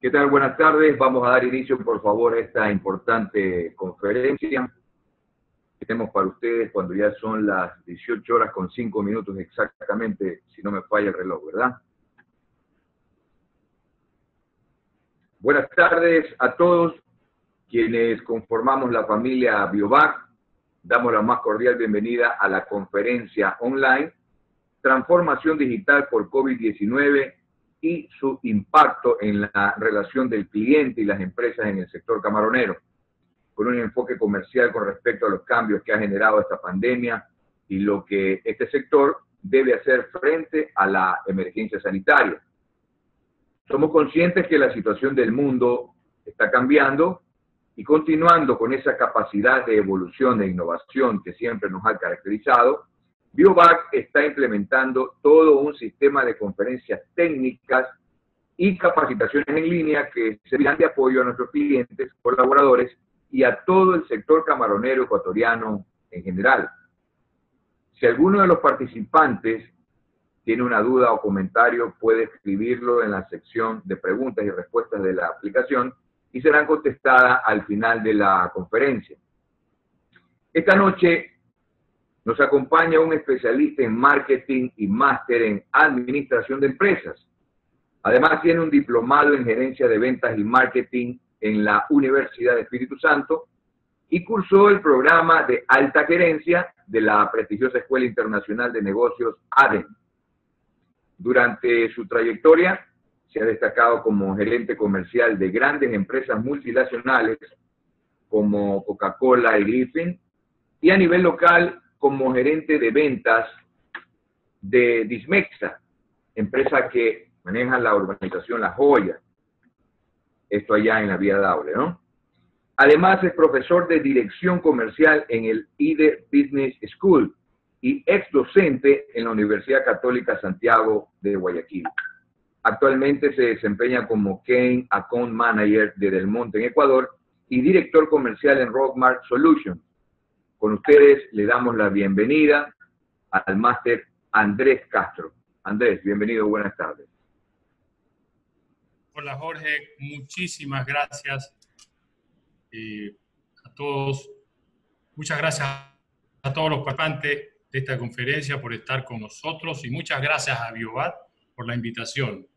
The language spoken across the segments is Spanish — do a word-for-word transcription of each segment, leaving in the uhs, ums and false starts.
¿Qué tal? Buenas tardes. Vamos a dar inicio, por favor, a esta importante conferencia que tenemos para ustedes cuando ya son las dieciocho horas con cinco minutos exactamente, si no me falla el reloj, ¿verdad? Buenas tardes a todos quienes conformamos la familia Biovac. Damos la más cordial bienvenida a la conferencia online Transformación Digital por COVID diecinueve y su impacto en la relación del cliente y las empresas en el sector camaronero, con un enfoque comercial con respecto a los cambios que ha generado esta pandemia y lo que este sector debe hacer frente a la emergencia sanitaria. Somos conscientes que la situación del mundo está cambiando y continuando con esa capacidad de evolución e innovación que siempre nos ha caracterizado, Biovac está implementando todo un sistema de conferencias técnicas y capacitaciones en línea que servirán de apoyo a nuestros clientes, colaboradores y a todo el sector camaronero ecuatoriano en general. Si alguno de los participantes tiene una duda o comentario, puede escribirlo en la sección de preguntas y respuestas de la aplicación y serán contestadas al final de la conferencia. Esta noche nos acompaña un especialista en marketing y máster en administración de empresas. Además, tiene un diplomado en gerencia de ventas y marketing en la Universidad de Espíritu Santo y cursó el programa de alta gerencia de la prestigiosa Escuela Internacional de Negocios A D E N. Durante su trayectoria, se ha destacado como gerente comercial de grandes empresas multinacionales como Coca-Cola y Griffin, y a nivel local como gerente de ventas de Dismexa, empresa que maneja la urbanización La Joya, esto allá en la Vía Daule, ¿no? Además es profesor de dirección comercial en el I D E Business School y ex docente en la Universidad Católica Santiago de Guayaquil. Actualmente se desempeña como Key Account Manager de Del Monte en Ecuador y director comercial en Rockmart Solutions. Con ustedes le damos la bienvenida al máster Andrés Castro. Andrés, bienvenido, buenas tardes. Hola Jorge, muchísimas gracias eh, a todos. Muchas gracias a todos los participantes de esta conferencia por estar con nosotros y muchas gracias a Biovac por la invitación.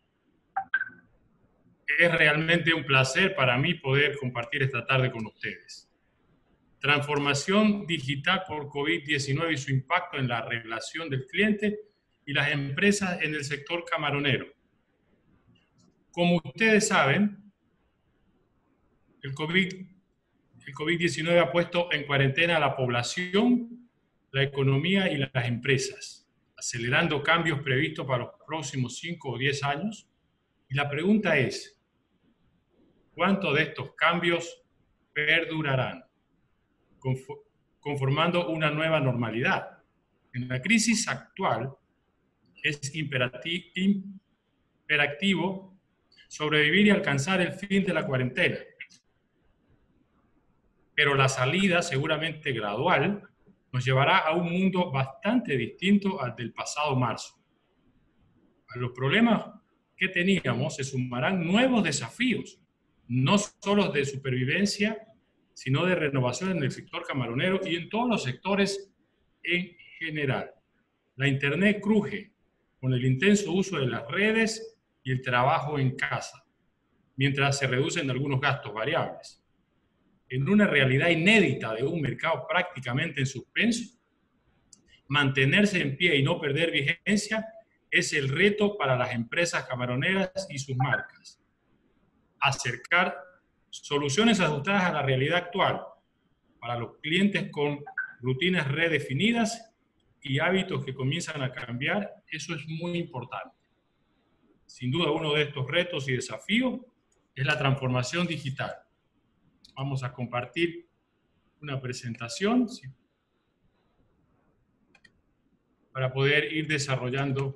Es realmente un placer para mí poder compartir esta tarde con ustedes. Transformación digital por COVID diecinueve y su impacto en la relación del cliente y las empresas en el sector camaronero. Como ustedes saben, el COVID, el COVID diecinueve ha puesto en cuarentena a la población, la economía y las empresas, acelerando cambios previstos para los próximos cinco o diez años. Y la pregunta es, ¿cuántos de estos cambios perdurarán, conformando una nueva normalidad? En la crisis actual es imperativo sobrevivir y alcanzar el fin de la cuarentena. Pero la salida, seguramente gradual, nos llevará a un mundo bastante distinto al del pasado marzo. A los problemas que teníamos se sumarán nuevos desafíos, no solo de supervivencia, sino de renovación en el sector camaronero y en todos los sectores en general. La Internet cruje con el intenso uso de las redes y el trabajo en casa, mientras se reducen algunos gastos variables. En una realidad inédita de un mercado prácticamente en suspenso, mantenerse en pie y no perder vigencia es el reto para las empresas camaroneras y sus marcas. Acercar soluciones ajustadas a la realidad actual para los clientes con rutinas redefinidas y hábitos que comienzan a cambiar, eso es muy importante. Sin duda, uno de estos retos y desafíos es la transformación digital. Vamos a compartir una presentación ¿sí? para poder ir desarrollando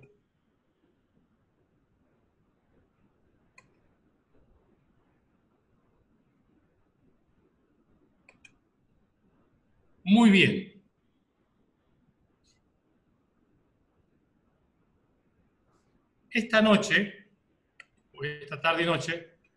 muy bien. Esta noche, o esta tarde y noche,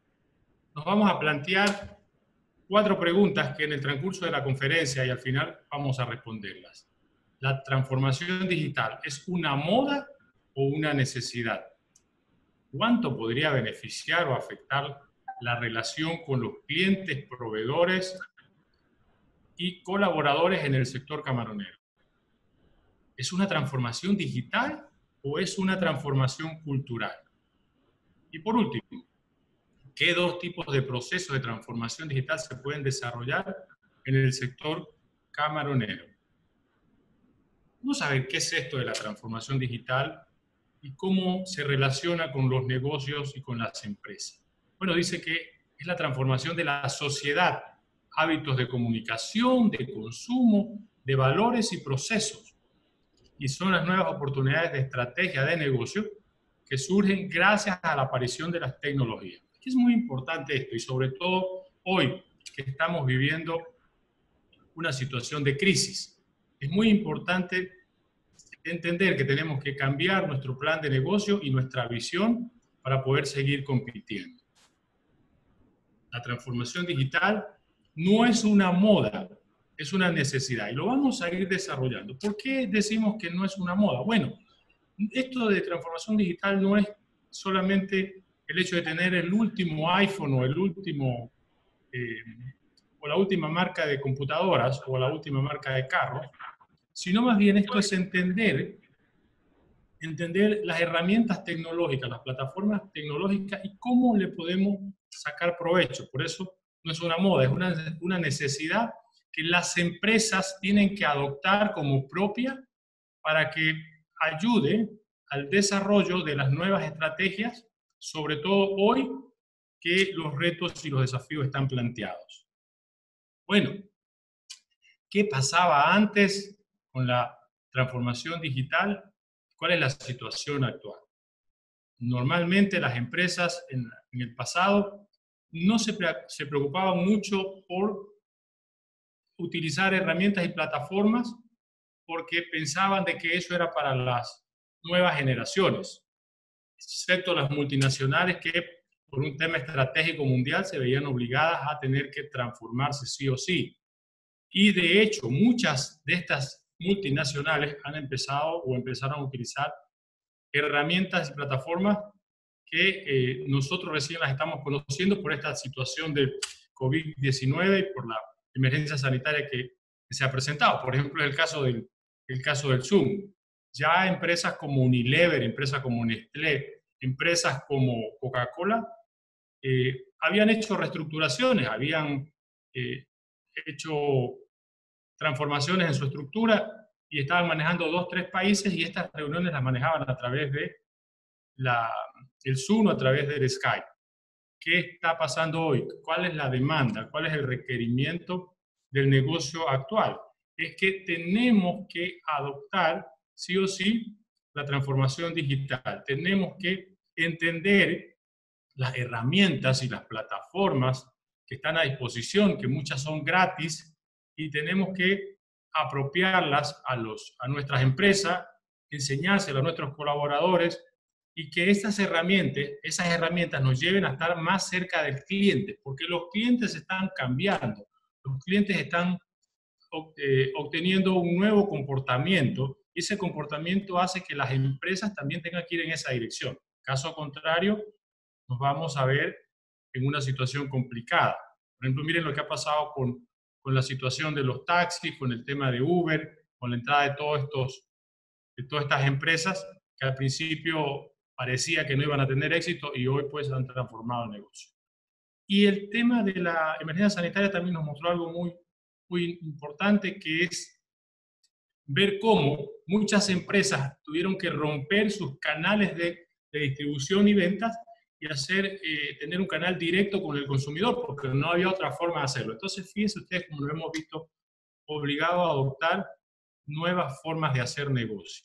nos vamos a plantear cuatro preguntas que en el transcurso de la conferencia y al final vamos a responderlas. ¿La transformación digital es una moda o una necesidad? ¿Cuánto podría beneficiar o afectar la relación con los clientes, proveedores y colaboradores en el sector camaronero? ¿Es una transformación digital o es una transformación cultural? Y por último, ¿qué dos tipos de procesos de transformación digital se pueden desarrollar en el sector camaronero? Vamos a ver qué es esto de la transformación digital y cómo se relaciona con los negocios y con las empresas. Bueno, dice que es la transformación de la sociedad, hábitos de comunicación, de consumo, de valores y procesos. Y son las nuevas oportunidades de estrategia de negocio que surgen gracias a la aparición de las tecnologías. Es muy importante esto, y sobre todo hoy que estamos viviendo una situación de crisis. Es muy importante entender que tenemos que cambiar nuestro plan de negocio y nuestra visión para poder seguir compitiendo. La transformación digital no es una moda, es una necesidad, y lo vamos a ir desarrollando. ¿Por qué decimos que no es una moda? Bueno, esto de transformación digital no es solamente el hecho de tener el último iPhone o el último, eh, o la última marca de computadoras o la última marca de carros, sino más bien esto es entender, entender las herramientas tecnológicas, las plataformas tecnológicas y cómo le podemos sacar provecho. Por eso no es una moda, es una, una necesidad que las empresas tienen que adoptar como propia para que ayude al desarrollo de las nuevas estrategias, sobre todo hoy que los retos y los desafíos están planteados. Bueno, ¿qué pasaba antes con la transformación digital? ¿Cuál es la situación actual? Normalmente las empresas en, en el pasado no se, se preocupaban mucho por utilizar herramientas y plataformas porque pensaban de que eso era para las nuevas generaciones, excepto las multinacionales que por un tema estratégico mundial se veían obligadas a tener que transformarse sí o sí. Y de hecho, muchas de estas multinacionales han empezado o empezaron a utilizar herramientas y plataformas que eh, nosotros recién las estamos conociendo por esta situación de COVID diecinueve y por la emergencia sanitaria que, que se ha presentado. Por ejemplo, el caso del, el caso del Zoom. Ya empresas como Unilever, empresas como Nestlé, empresas como Coca-Cola, eh, habían hecho reestructuraciones, habían eh, hecho transformaciones en su estructura y estaban manejando dos, tres países y estas reuniones las manejaban a través de la, el Zoom o a través del Skype. ¿Qué está pasando hoy? ¿Cuál es la demanda? ¿Cuál es el requerimiento del negocio actual? Es que tenemos que adoptar sí o sí la transformación digital. Tenemos que entender las herramientas y las plataformas que están a disposición, que muchas son gratis, y tenemos que apropiarlas a, los, a nuestras empresas, enseñárselas a nuestros colaboradores, y que estas herramientas, esas herramientas nos lleven a estar más cerca del cliente, porque los clientes están cambiando, los clientes están eh, obteniendo un nuevo comportamiento, y ese comportamiento hace que las empresas también tengan que ir en esa dirección. Caso contrario, nos vamos a ver en una situación complicada. Por ejemplo, miren lo que ha pasado con, con la situación de los taxis, con el tema de Uber, con la entrada de, todos estos, de todas estas empresas que al principio parecía que no iban a tener éxito y hoy pues han transformado el negocio. Y el tema de la emergencia sanitaria también nos mostró algo muy, muy importante, que es ver cómo muchas empresas tuvieron que romper sus canales de, de distribución y ventas y hacer, eh, tener un canal directo con el consumidor, porque no había otra forma de hacerlo. Entonces, fíjense ustedes como lo hemos visto, obligado a adoptar nuevas formas de hacer negocio.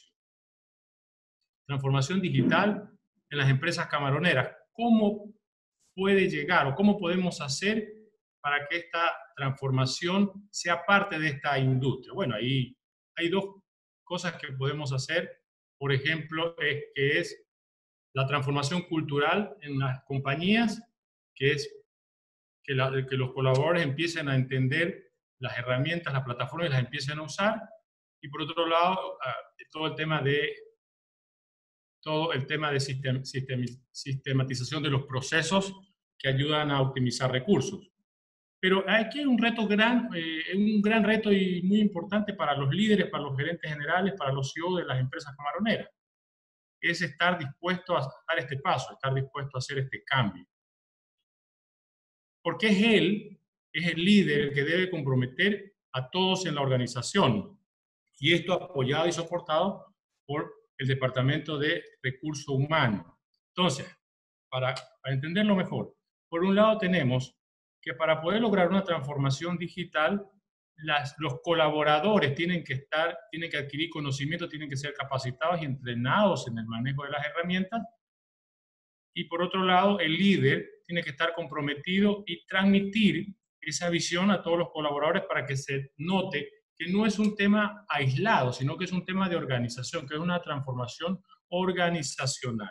Transformación digital en las empresas camaroneras. ¿Cómo puede llegar o cómo podemos hacer para que esta transformación sea parte de esta industria? Bueno, ahí hay dos cosas que podemos hacer. Por ejemplo, es, que es la transformación cultural en las compañías, que es que, la, que los colaboradores empiecen a entender las herramientas, las plataformas, y las empiecen a usar. Y por otro lado, todo el tema de, todo el tema de sistem, sistem, sistematización de los procesos que ayudan a optimizar recursos. Pero aquí hay un reto gran, eh, un gran reto y muy importante para los líderes, para los gerentes generales, para los C E O de las empresas camaroneras. Es estar dispuesto a dar este paso, estar dispuesto a hacer este cambio. Porque es él, es el líder el que debe comprometer a todos en la organización. Y esto apoyado y soportado por el Departamento de Recursos Humanos. Entonces, para, para entenderlo mejor, por un lado tenemos que para poder lograr una transformación digital, las, los colaboradores tienen que estar, tienen que adquirir conocimiento, tienen que ser capacitados y entrenados en el manejo de las herramientas. Y por otro lado, el líder tiene que estar comprometido y transmitir esa visión a todos los colaboradores para que se note que no es un tema aislado, sino que es un tema de organización, que es una transformación organizacional.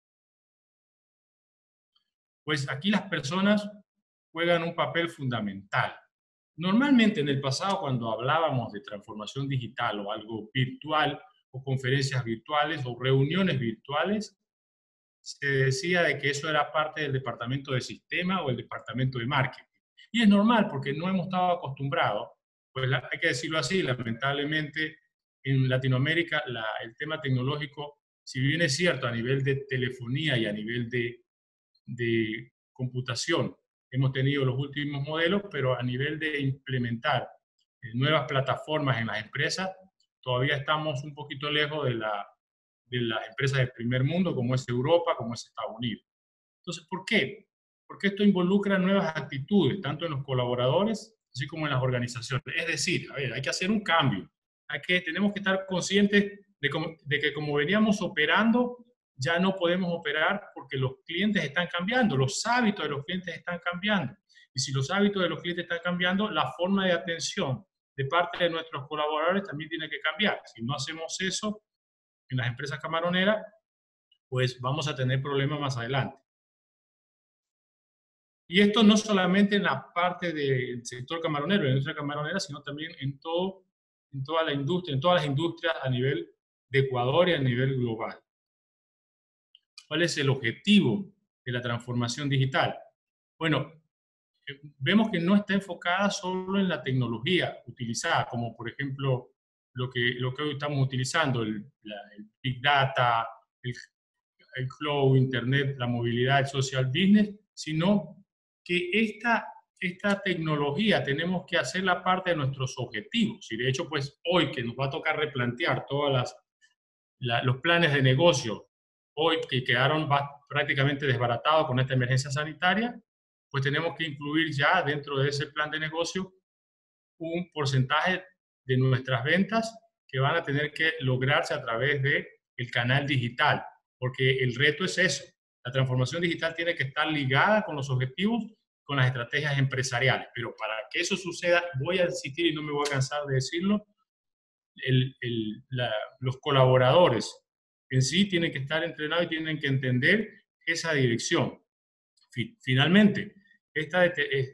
Pues aquí las personas juegan un papel fundamental. Normalmente en el pasado, cuando hablábamos de transformación digital o algo virtual, o conferencias virtuales o reuniones virtuales, se decía de que eso era parte del departamento de sistema o el departamento de marketing. Y es normal porque no hemos estado acostumbrados, pues la, hay que decirlo así, lamentablemente en Latinoamérica la, el tema tecnológico, si bien es cierto a nivel de telefonía y a nivel de, de computación, hemos tenido los últimos modelos, pero a nivel de implementar eh, nuevas plataformas en las empresas, todavía estamos un poquito lejos de, la, de las empresas del primer mundo, como es Europa, como es Estados Unidos. Entonces, ¿por qué? Porque esto involucra nuevas actitudes, tanto en los colaboradores, así como en las organizaciones. Es decir, a ver, hay que hacer un cambio. Hay que, tenemos que estar conscientes de, como, de que como veníamos operando, ya no podemos operar porque los clientes están cambiando, los hábitos de los clientes están cambiando. Y si los hábitos de los clientes están cambiando, la forma de atención de parte de nuestros colaboradores también tiene que cambiar. Si no hacemos eso en las empresas camaroneras, pues vamos a tener problemas más adelante. Y esto no solamente en la parte del sector camaronero, en la industria camaronera, sino también en, todo, en toda la industria, en todas las industrias a nivel de Ecuador y a nivel global. ¿Cuál es el objetivo de la transformación digital? Bueno, vemos que no está enfocada solo en la tecnología utilizada, como por ejemplo lo que, lo que hoy estamos utilizando, el, la, el Big Data, el, el Cloud, Internet, la movilidad, el Social Business, sino que esta, esta tecnología tenemos que hacerla parte de nuestros objetivos. Y de hecho, pues hoy que nos va a tocar replantear todos las, la, los planes de negocio, hoy que quedaron prácticamente desbaratados con esta emergencia sanitaria, pues tenemos que incluir ya dentro de ese plan de negocio un porcentaje de nuestras ventas que van a tener que lograrse a través del canal digital, porque el reto es eso. La transformación digital tiene que estar ligada con los objetivos, con las estrategias empresariales, pero para que eso suceda, voy a insistir y no me voy a cansar de decirlo, el, el, la, los colaboradores en sí tienen que estar entrenados y tienen que entender esa dirección. Finalmente, esta,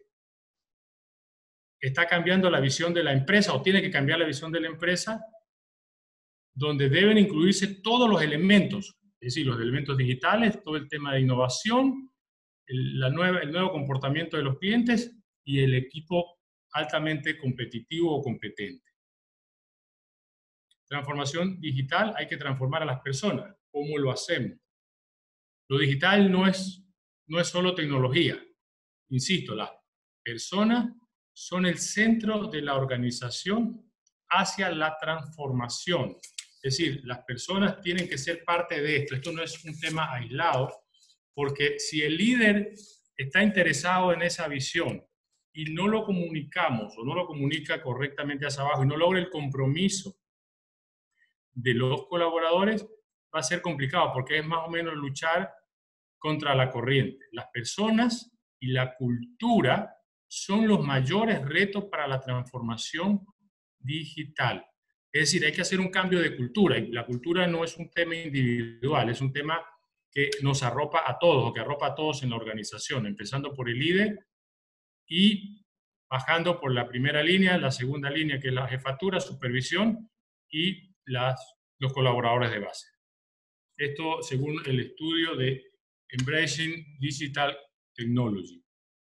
está cambiando la visión de la empresa o tiene que cambiar la visión de la empresa donde deben incluirse todos los elementos, es decir, los elementos digitales, todo el tema de innovación, el, la nueva, el nuevo comportamiento de los clientes y el equipo altamente competitivo o competente. Transformación digital, hay que transformar a las personas. ¿Cómo lo hacemos? Lo digital no es, no es solo tecnología. Insisto, las personas son el centro de la organización hacia la transformación. Es decir, las personas tienen que ser parte de esto. Esto no es un tema aislado, porque si el líder está interesado en esa visión y no lo comunicamos o no lo comunica correctamente hacia abajo y no logra el compromiso de los colaboradores, va a ser complicado porque es más o menos luchar contra la corriente. Las personas y la cultura son los mayores retos para la transformación digital. Es decir, hay que hacer un cambio de cultura y la cultura no es un tema individual, es un tema que nos arropa a todos o que arropa a todos en la organización, empezando por el líder y bajando por la primera línea, la segunda línea, que es la jefatura, supervisión, y las, los colaboradores de base. Esto según el estudio de Embracing Digital Technology.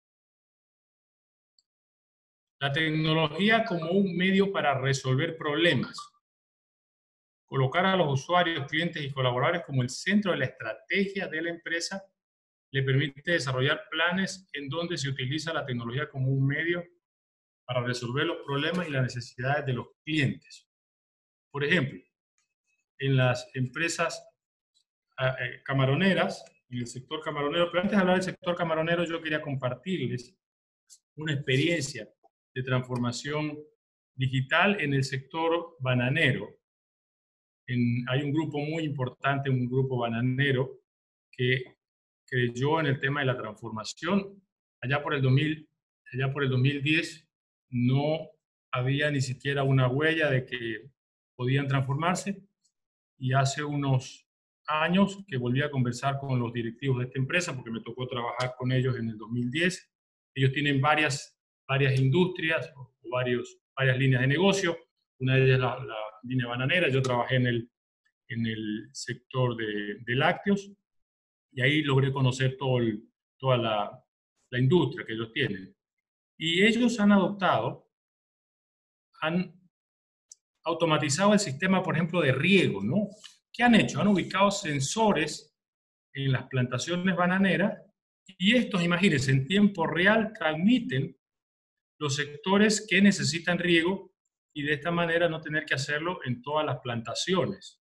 La tecnología como un medio para resolver problemas. Colocar a los usuarios, clientes y colaboradores como el centro de la estrategia de la empresa le permite desarrollar planes en donde se utiliza la tecnología como un medio para resolver los problemas y las necesidades de los clientes. Por ejemplo, en las empresas eh, camaroneras, en el sector camaronero, pero antes de hablar del sector camaronero, yo quería compartirles una experiencia de transformación digital en el sector bananero. En, hay un grupo muy importante, un grupo bananero, que creyó en el tema de la transformación. Allá por el dos mil, allá por el dos mil diez no había ni siquiera una huella de que podían transformarse, y hace unos años que volví a conversar con los directivos de esta empresa, porque me tocó trabajar con ellos en el dos mil diez. Ellos tienen varias, varias industrias o varios, varias líneas de negocio. Una de ellas es la, la línea bananera. Yo trabajé en el, en el sector de, de lácteos, y ahí logré conocer todo el, toda la, la industria que ellos tienen. Y ellos han adoptado, han automatizado el sistema, por ejemplo, de riego, ¿no? ¿Qué han hecho? Han ubicado sensores en las plantaciones bananeras, y estos, imagínense, en tiempo real transmiten los sectores que necesitan riego, y de esta manera no tener que hacerlo en todas las plantaciones.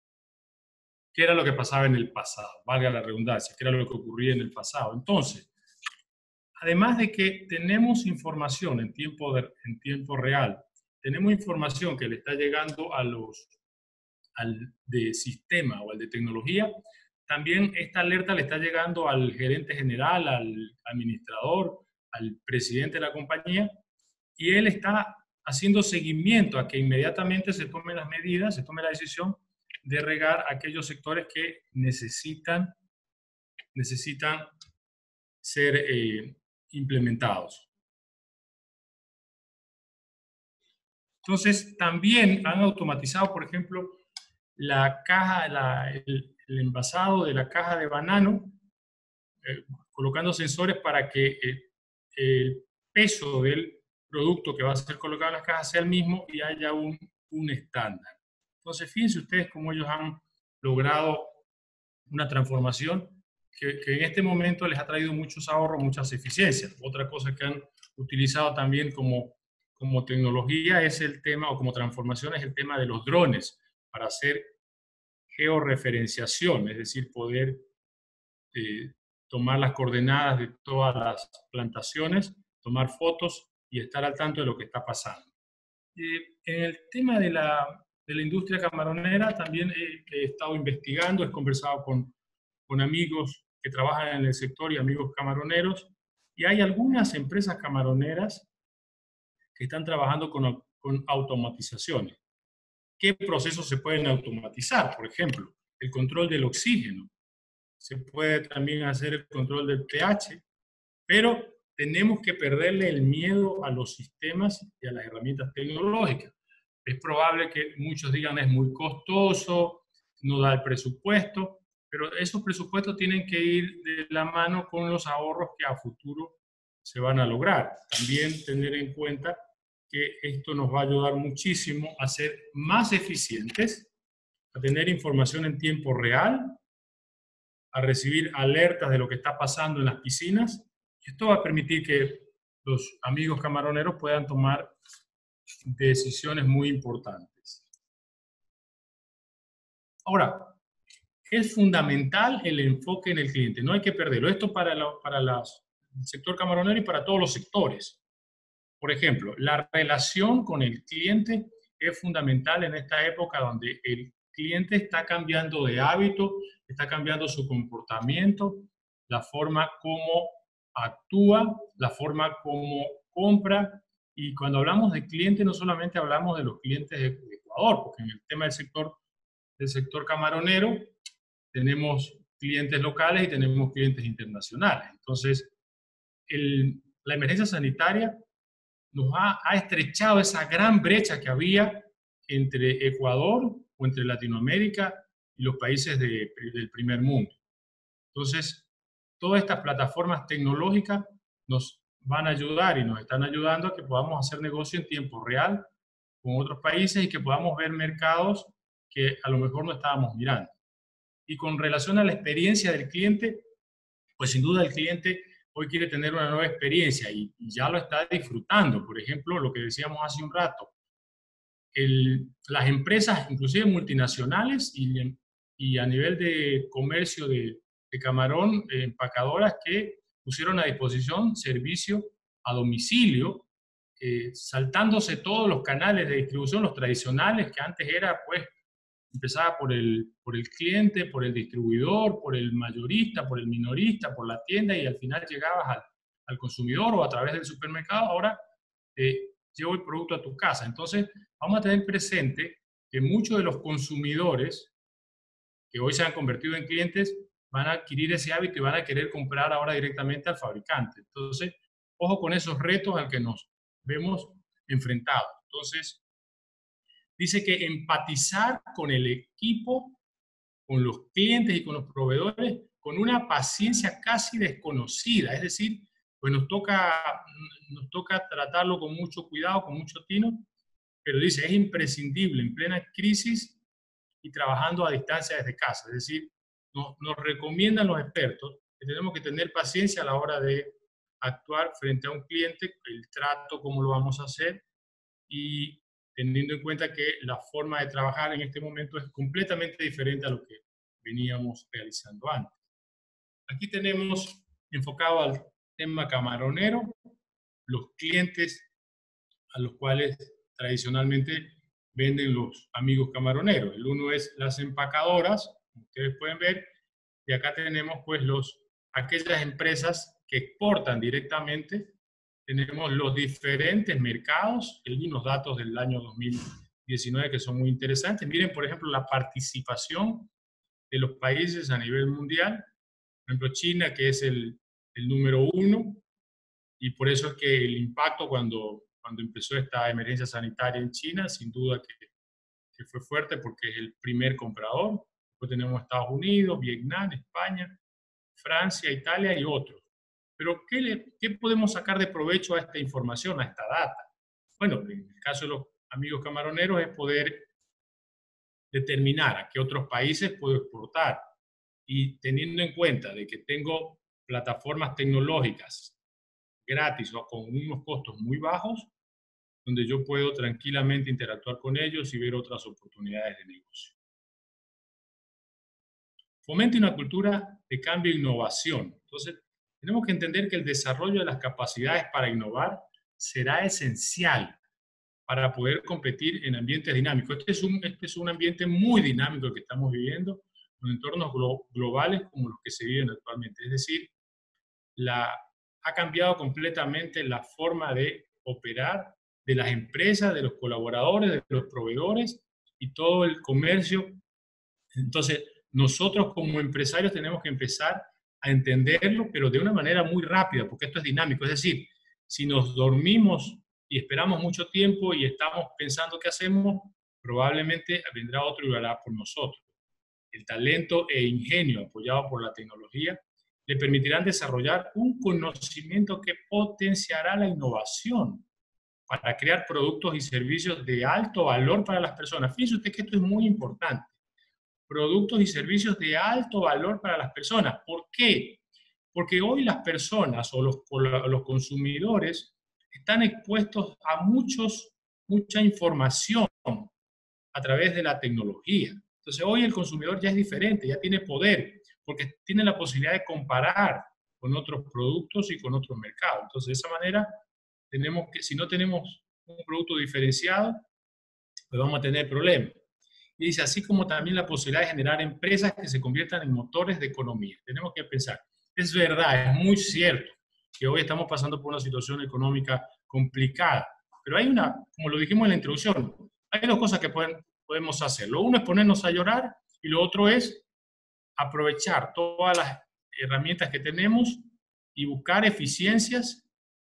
¿Qué era lo que pasaba en el pasado? Valga la redundancia, ¿qué era lo que ocurría en el pasado? Entonces, además de que tenemos información en tiempo, de, en tiempo real, tenemos información que le está llegando a los, al de sistema o al de tecnología, también esta alerta le está llegando al gerente general, al administrador, al presidente de la compañía, y él está haciendo seguimiento a que inmediatamente se tomen las medidas, se tome la decisión de regar aquellos sectores que necesitan, necesitan ser eh, implementados. Entonces, también han automatizado, por ejemplo, la caja, la, el, el envasado de la caja de banano, eh, colocando sensores para que eh, el peso del producto que va a ser colocado en las cajas sea el mismo y haya un, un estándar. Entonces, fíjense ustedes cómo ellos han logrado una transformación que, que en este momento les ha traído muchos ahorros, muchas eficiencias. Otra cosa que han utilizado también como, como tecnología es el tema, o como transformación, es el tema de los drones para hacer georreferenciación, es decir, poder eh, tomar las coordenadas de todas las plantaciones, tomar fotos y estar al tanto de lo que está pasando. Eh, en el tema de la, de la industria camaronera también he, he estado investigando, he conversado con, con amigos que trabajan en el sector y amigos camaroneros, y hay algunas empresas camaroneras que están trabajando con, con automatizaciones. ¿Qué procesos se pueden automatizar? Por ejemplo, el control del oxígeno. Se puede también hacer el control del pH, pero tenemos que perderle el miedo a los sistemas y a las herramientas tecnológicas. Es probable que muchos digan es muy costoso, no da el presupuesto, pero esos presupuestos tienen que ir de la mano con los ahorros que a futuro se van a lograr. También tener en cuenta que esto nos va a ayudar muchísimo a ser más eficientes, a tener información en tiempo real, a recibir alertas de lo que está pasando en las piscinas. Esto va a permitir que los amigos camaroneros puedan tomar decisiones muy importantes. Ahora, es fundamental el enfoque en el cliente, no hay que perderlo. Esto para, la, para las, el sector camaronero y para todos los sectores. Por ejemplo, la relación con el cliente es fundamental en esta época donde el cliente está cambiando de hábito, está cambiando su comportamiento, la forma como actúa, la forma como compra. Y cuando hablamos de cliente, no solamente hablamos de los clientes de Ecuador, porque en el tema del sector, del sector camaronero tenemos clientes locales y tenemos clientes internacionales. Entonces, el, la emergencia sanitaria nos ha, ha estrechado esa gran brecha que había entre Ecuador o entre Latinoamérica y los países de, del primer mundo. Entonces, todas estas plataformas tecnológicas nos van a ayudar y nos están ayudando a que podamos hacer negocio en tiempo real con otros países y que podamos ver mercados que a lo mejor no estábamos mirando. Y con relación a la experiencia del cliente, pues sin duda el cliente hoy quiere tener una nueva experiencia y, y ya lo está disfrutando. Por ejemplo, lo que decíamos hace un rato, el, las empresas, inclusive multinacionales y, y a nivel de comercio de, de camarón, eh, empacadoras que pusieron a disposición servicio a domicilio, eh, saltándose todos los canales de distribución, los tradicionales, que antes era, pues, empezaba por el, por el cliente, por el distribuidor, por el mayorista, por el minorista, por la tienda, y al final llegabas al, al consumidor o a través del supermercado. Ahora eh, llevo el producto a tu casa. Entonces, vamos a tener presente que muchos de los consumidores que hoy se han convertido en clientes van a adquirir ese hábito y van a querer comprar ahora directamente al fabricante. Entonces, ojo con esos retos al que nos vemos enfrentados. Entonces, dice que empatizar con el equipo, con los clientes y con los proveedores, con una paciencia casi desconocida. Es decir, pues nos toca, nos toca tratarlo con mucho cuidado, con mucho tino, pero dice, es imprescindible en plena crisis y trabajando a distancia desde casa. Es decir, nos, nos recomiendan los expertos que tenemos que tener paciencia a la hora de actuar frente a un cliente, el trato, cómo lo vamos a hacer, y teniendo en cuenta que la forma de trabajar en este momento es completamente diferente a lo que veníamos realizando antes. Aquí tenemos enfocado al tema camaronero, los clientes a los cuales tradicionalmente venden los amigos camaroneros. El uno es las empacadoras, como ustedes pueden ver, y acá tenemos pues los, aquellas empresas que exportan directamente. Tenemos los diferentes mercados, hay unos datos del año dos mil diecinueve que son muy interesantes. Miren, por ejemplo, la participación de los países a nivel mundial. Por ejemplo, China, que es el, el número uno, y por eso es que el impacto cuando, cuando empezó esta emergencia sanitaria en China, sin duda que, que fue fuerte porque es el primer comprador. Después tenemos Estados Unidos, Vietnam, España, Francia, Italia y otros. Pero, ¿qué, le, ¿qué podemos sacar de provecho a esta información, a esta data? Bueno, en el caso de los amigos camaroneros es poder determinar a qué otros países puedo exportar. Y teniendo en cuenta de que tengo plataformas tecnológicas gratis o con unos costos muy bajos, donde yo puedo tranquilamente interactuar con ellos y ver otras oportunidades de negocio. Fomente una cultura de cambio e innovación. Entonces, tenemos que entender que el desarrollo de las capacidades para innovar será esencial para poder competir en ambientes dinámicos. Este es un, este es un ambiente muy dinámico el que estamos viviendo, con entornos glo globales como los que se viven actualmente. Es decir, la, ha cambiado completamente la forma de operar de las empresas, de los colaboradores, de los proveedores y todo el comercio. Entonces, nosotros como empresarios tenemos que empezar a entenderlo, pero de una manera muy rápida, porque esto es dinámico. Es decir, si nos dormimos y esperamos mucho tiempo y estamos pensando qué hacemos, probablemente vendrá otro y lo hará por nosotros. El talento e ingenio apoyado por la tecnología le permitirán desarrollar un conocimiento que potenciará la innovación para crear productos y servicios de alto valor para las personas. Fíjense usted que esto es muy importante. Productos y servicios de alto valor para las personas. ¿Por qué? Porque hoy las personas o los, o los consumidores están expuestos a muchos, mucha información a través de la tecnología. Entonces hoy el consumidor ya es diferente, ya tiene poder, porque tiene la posibilidad de comparar con otros productos y con otros mercados. Entonces de esa manera, tenemos que, si no tenemos un producto diferenciado, pues vamos a tener problemas. Y dice, así como también la posibilidad de generar empresas que se conviertan en motores de economía. Tenemos que pensar, es verdad, es muy cierto que hoy estamos pasando por una situación económica complicada, pero hay una, como lo dijimos en la introducción, hay dos cosas que pueden, podemos hacer. Lo uno es ponernos a llorar y lo otro es aprovechar todas las herramientas que tenemos y buscar eficiencias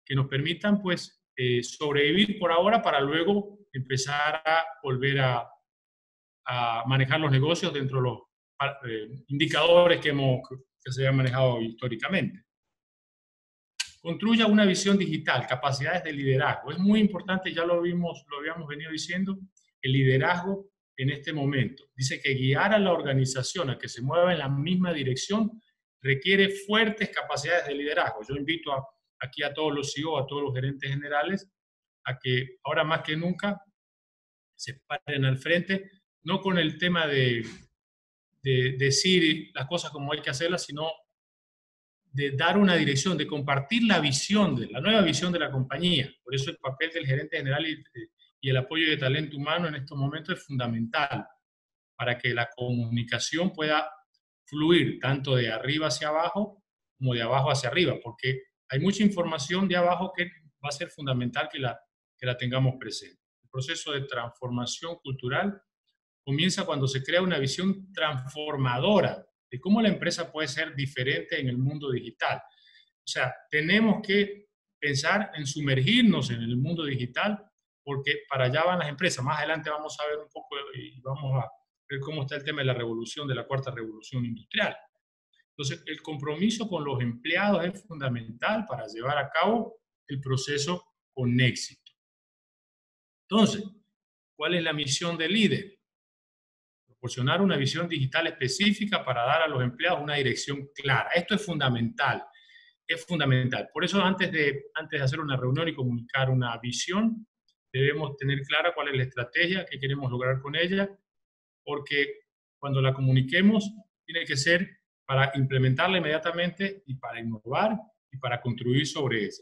que nos permitan pues eh, sobrevivir por ahora para luego empezar a volver a, a manejar los negocios dentro de los eh, indicadores que, hemos, que se han manejado históricamente. Construya una visión digital, capacidades de liderazgo. Es muy importante, ya lo, vimos, lo habíamos venido diciendo, el liderazgo en este momento. Dice que guiar a la organización a que se mueva en la misma dirección requiere fuertes capacidades de liderazgo. Yo invito a, aquí a todos los C E O, a todos los gerentes generales, a que ahora más que nunca se paren al frente, no con el tema de, de decir las cosas como hay que hacerlas, sino de dar una dirección, de compartir la visión, de la nueva visión de la compañía. Por eso el papel del gerente general y, y el apoyo de talento humano en estos momentos es fundamental para que la comunicación pueda fluir tanto de arriba hacia abajo como de abajo hacia arriba, porque hay mucha información de abajo que va a ser fundamental que la, que la tengamos presente. El proceso de transformación cultural comienza cuando se crea una visión transformadora de cómo la empresa puede ser diferente en el mundo digital. O sea, tenemos que pensar en sumergirnos en el mundo digital porque para allá van las empresas. Más adelante vamos a ver un poco y vamos a ver cómo está el tema de la revolución, de la cuarta revolución industrial. Entonces, el compromiso con los empleados es fundamental para llevar a cabo el proceso con éxito. Entonces, ¿cuál es la misión del líder? Proporcionar una visión digital específica para dar a los empleados una dirección clara. Esto es fundamental, es fundamental. Por eso antes de, antes de hacer una reunión y comunicar una visión, debemos tener clara cuál es la estrategia que queremos lograr con ella, porque cuando la comuniquemos tiene que ser para implementarla inmediatamente y para innovar y para construir sobre ella.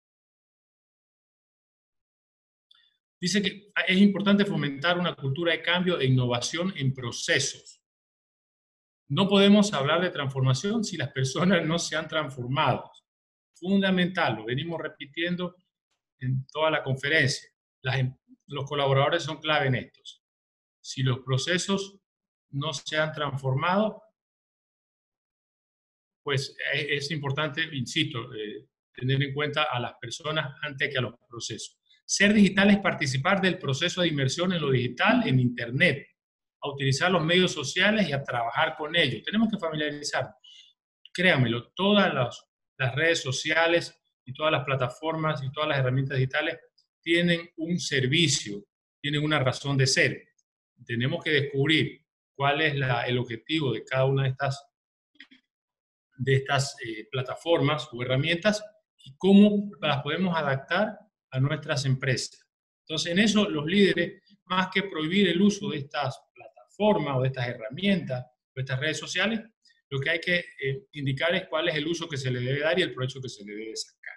Dice que es importante fomentar una cultura de cambio e innovación en procesos. No podemos hablar de transformación si las personas no se han transformado. Fundamental, lo venimos repitiendo en toda la conferencia. Las, los colaboradores son clave en estos. Si los procesos no se han transformado, pues es, es importante, insisto, eh, tener en cuenta a las personas antes que a los procesos. Ser digital es participar del proceso de inmersión en lo digital, en Internet, a utilizar los medios sociales y a trabajar con ellos. Tenemos que familiarizarnos. Créanmelo, todas las, las redes sociales y todas las plataformas y todas las herramientas digitales tienen un servicio, tienen una razón de ser. Tenemos que descubrir cuál es la, el objetivo de cada una de estas, de estas eh, plataformas o herramientas y cómo las podemos adaptar a nuestras empresas. Entonces, en eso los líderes, más que prohibir el uso de estas plataformas o de estas herramientas o de estas redes sociales, lo que hay que eh, indicar es cuál es el uso que se le debe dar y el provecho que se le debe sacar.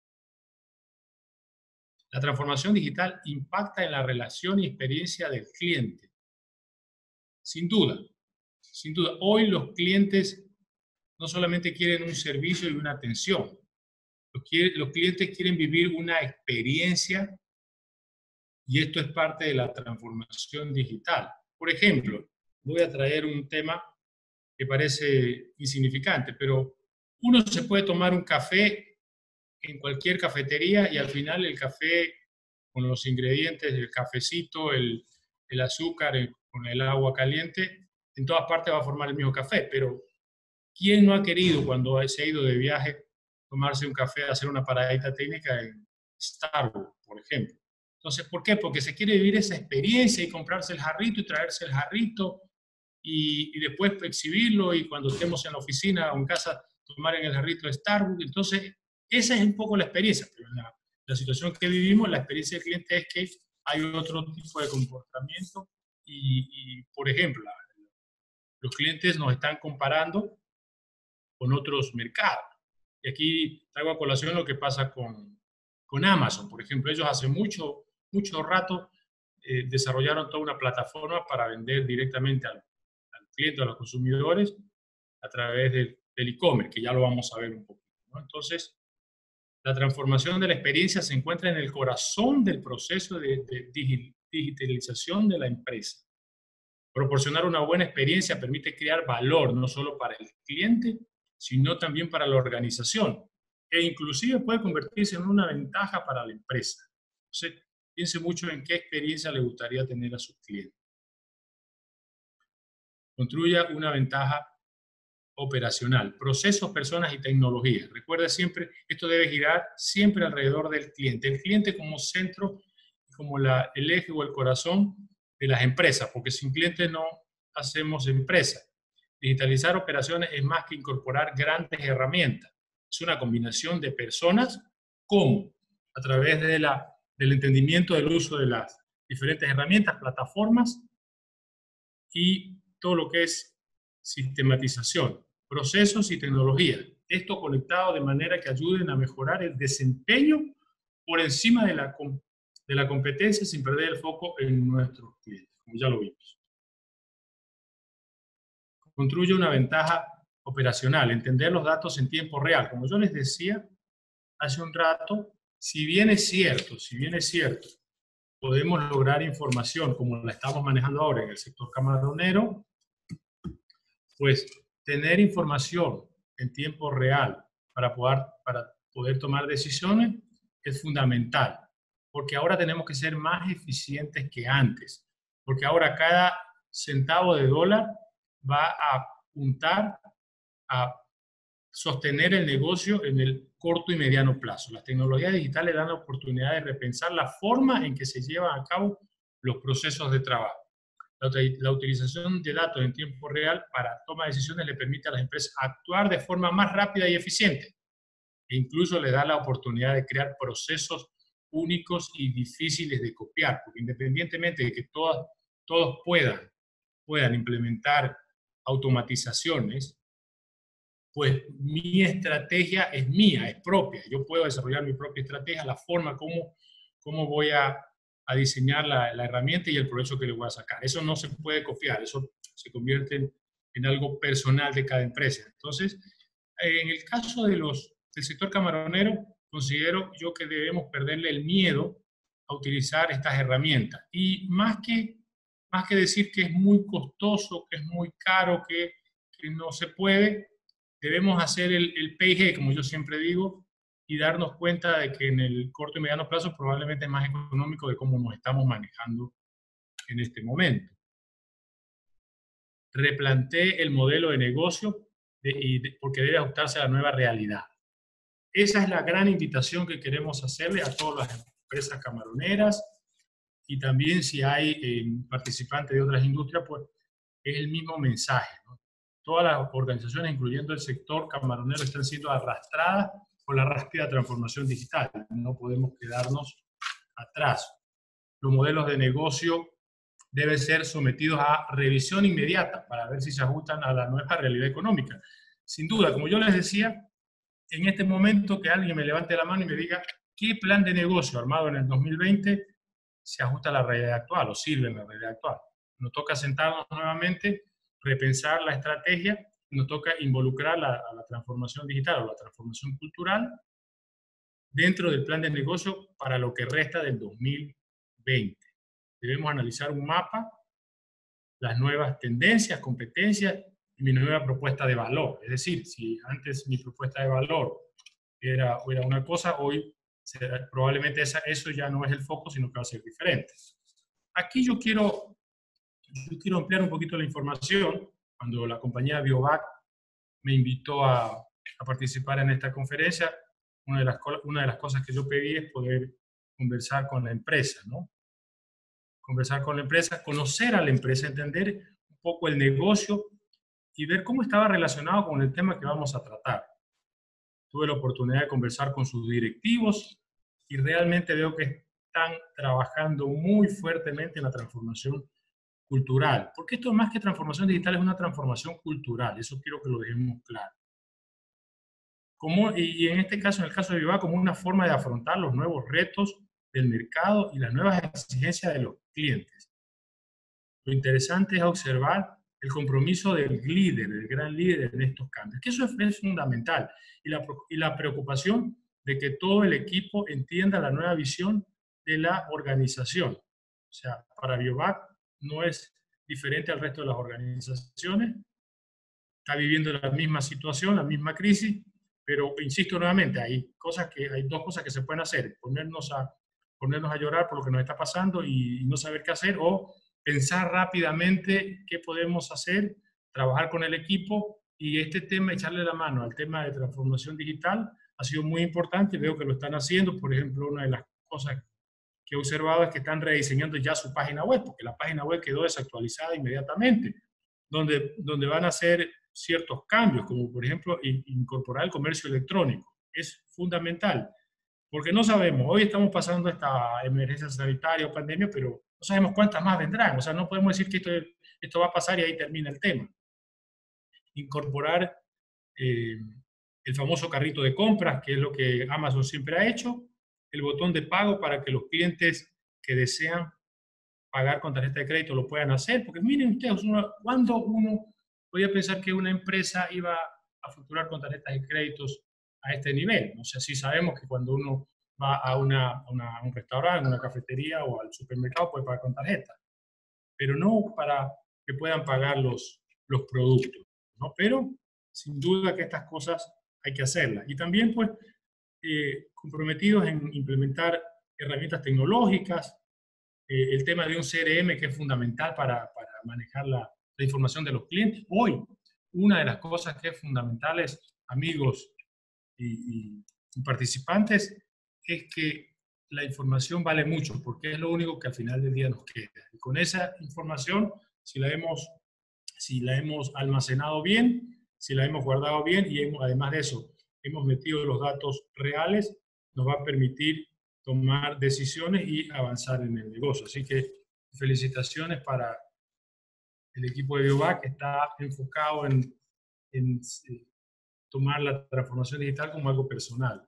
La transformación digital impacta en la relación y experiencia del cliente. Sin duda, sin duda. Hoy los clientes no solamente quieren un servicio y una atención, Los, quiere, los clientes quieren vivir una experiencia y esto es parte de la transformación digital. Por ejemplo, voy a traer un tema que parece insignificante, pero uno se puede tomar un café en cualquier cafetería y al final el café con los ingredientes del cafecito, el, el azúcar, el, con el agua caliente, en todas partes va a formar el mismo café, pero ¿quién no ha querido cuando se ha ido de viaje tomarse un café, hacer una paradita técnica en Starbucks, por ejemplo? Entonces, ¿por qué? Porque se quiere vivir esa experiencia y comprarse el jarrito y traerse el jarrito y, y después exhibirlo y cuando estemos en la oficina o en casa tomar en el jarrito de Starbucks. Entonces, esa es un poco la experiencia. Pero en la, la situación que vivimos, la experiencia del cliente es que hay otro tipo de comportamiento y, y por ejemplo, la, los clientes nos están comparando con otros mercados. Y aquí traigo a colación lo que pasa con, con Amazon. Por ejemplo, ellos hace mucho, mucho rato eh, desarrollaron toda una plataforma para vender directamente al, al cliente, a los consumidores, a través del, del e-commerce, que ya lo vamos a ver un poquito, ¿no? Entonces, la transformación de la experiencia se encuentra en el corazón del proceso de, de digitalización de la empresa. Proporcionar una buena experiencia permite crear valor, no solo para el cliente, sino también para la organización. e inclusive puede convertirse en una ventaja para la empresa. Entonces, piense mucho en qué experiencia le gustaría tener a sus clientes. Construya una ventaja operacional, procesos, personas y tecnología. Recuerda siempre, esto debe girar siempre alrededor del cliente. El cliente como centro, como la, el eje o el corazón de las empresas, porque sin cliente no hacemos empresa. Digitalizar operaciones es más que incorporar grandes herramientas. Es una combinación de personas, como a través de la, del entendimiento del uso de las diferentes herramientas, plataformas y todo lo que es sistematización, procesos y tecnología. Esto conectado de manera que ayuden a mejorar el desempeño por encima de la, de la competencia sin perder el foco en nuestros clientes, como ya lo vimos. Construye una ventaja operacional, entender los datos en tiempo real. Como yo les decía hace un rato, si bien es cierto, si bien es cierto, podemos lograr información como la estamos manejando ahora en el sector camaronero, pues tener información en tiempo real para poder, para poder tomar decisiones es fundamental, porque ahora tenemos que ser más eficientes que antes, porque ahora cada centavo de dólar va a apuntar a sostener el negocio en el corto y mediano plazo. Las tecnologías digitales dan la oportunidad de repensar la forma en que se llevan a cabo los procesos de trabajo. La, la utilización de datos en tiempo real para toma de decisiones le permite a las empresas actuar de forma más rápida y eficiente. E incluso le da la oportunidad de crear procesos únicos y difíciles de copiar, porque independientemente de que todas, todos puedan, puedan implementar automatizaciones, pues mi estrategia es mía, es propia. Yo puedo desarrollar mi propia estrategia, la forma como, como voy a, a diseñar la, la herramienta y el provecho que le voy a sacar. Eso no se puede copiar, eso se convierte en, en algo personal de cada empresa. Entonces, en el caso de los, del sector camaronero, considero yo que debemos perderle el miedo a utilizar estas herramientas. Y más que, más que decir que es muy costoso, que es muy caro, que, que no se puede, debemos hacer el, el P y G, como yo siempre digo, y darnos cuenta de que en el corto y mediano plazo probablemente es más económico de cómo nos estamos manejando en este momento. Replantee el modelo de negocio de, y de, porque debe ajustarse a la nueva realidad. Esa es la gran invitación que queremos hacerle a todas las empresas camaroneras y también si hay eh, participantes de otras industrias, pues es el mismo mensaje, ¿no? Todas las organizaciones, incluyendo el sector camaronero, están siendo arrastradas por la rápida transformación digital. No podemos quedarnos atrás. Los modelos de negocio deben ser sometidos a revisión inmediata para ver si se ajustan a la nueva realidad económica. Sin duda, como yo les decía, en este momento que alguien me levante la mano y me diga qué plan de negocio armado en el dos mil veinte se ajusta a la realidad actual o sirve en la realidad actual. Nos toca sentarnos nuevamente, repensar la estrategia, nos toca involucrar la, a la transformación digital o la transformación cultural dentro del plan de negocio para lo que resta del dos mil veinte. Debemos analizar un mapa, las nuevas tendencias, competencias y mi nueva propuesta de valor. Es decir, si antes mi propuesta de valor era, era una cosa, hoy probablemente esa, eso ya no es el foco, sino que va a ser diferente. Aquí yo quiero, yo quiero ampliar un poquito la información. Cuando la compañía Biovac me invitó a, a participar en esta conferencia, una de, las, una de las cosas que yo pedí es poder conversar con la empresa, ¿no? Conversar con la empresa, conocer a la empresa, entender un poco el negocio y ver cómo estaba relacionado con el tema que vamos a tratar. Tuve la oportunidad de conversar con sus directivos y realmente veo que están trabajando muy fuertemente en la transformación cultural. Porque esto más que transformación digital es una transformación cultural. Eso quiero que lo dejemos claro. Como, y en este caso, en el caso de Biovac, como una forma de afrontar los nuevos retos del mercado y las nuevas exigencias de los clientes. Lo interesante es observar el compromiso del líder, del gran líder en estos cambios, que eso es, es fundamental, y la, y la preocupación de que todo el equipo entienda la nueva visión de la organización. O sea, para Biovac no es diferente al resto de las organizaciones, está viviendo la misma situación, la misma crisis, Pero insisto nuevamente, hay, cosas que, hay dos cosas que se pueden hacer, ponernos a, ponernos a llorar por lo que nos está pasando y, y no saber qué hacer, o pensar rápidamente qué podemos hacer, trabajar con el equipo, y este tema, echarle la mano al tema de transformación digital, ha sido muy importante. Veo que lo están haciendo. Por ejemplo, una de las cosas que he observado es que están rediseñando ya su página web, porque la página web quedó desactualizada inmediatamente, donde, donde van a hacer ciertos cambios, como por ejemplo incorporar el comercio electrónico. Es fundamental, porque no sabemos, hoy estamos pasando esta emergencia sanitaria o pandemia, pero no sabemos cuántas más vendrán. O sea, no podemos decir que esto, esto va a pasar y ahí termina el tema. Incorporar eh, el famoso carrito de compras, que es lo que Amazon siempre ha hecho, el botón de pago para que los clientes que desean pagar con tarjeta de crédito lo puedan hacer, porque miren ustedes, uno, ¿cuándo uno podía pensar que una empresa iba a facturar con tarjetas de créditos a este nivel? O sea, sí sabemos que cuando uno va a, una, a, una, a un restaurante, a una cafetería o al supermercado puede pagar con tarjeta, pero no para que puedan pagar los, los productos, ¿no? Pero sin duda que estas cosas hay que hacerlas. Y también, pues, eh, comprometidos en implementar herramientas tecnológicas, eh, el tema de un C R M que es fundamental para, para manejar la, la información de los clientes. Hoy, una de las cosas que es fundamental, amigos y, y, y participantes, es que la información vale mucho, porque es lo único que al final del día nos queda. Y con esa información, si la hemos, si la hemos almacenado bien, si la hemos guardado bien y hemos, además de eso, hemos metido los datos reales, nos va a permitir tomar decisiones y avanzar en el negocio. Así que felicitaciones para el equipo de Biovac, que está enfocado en, en tomar la transformación digital como algo personal.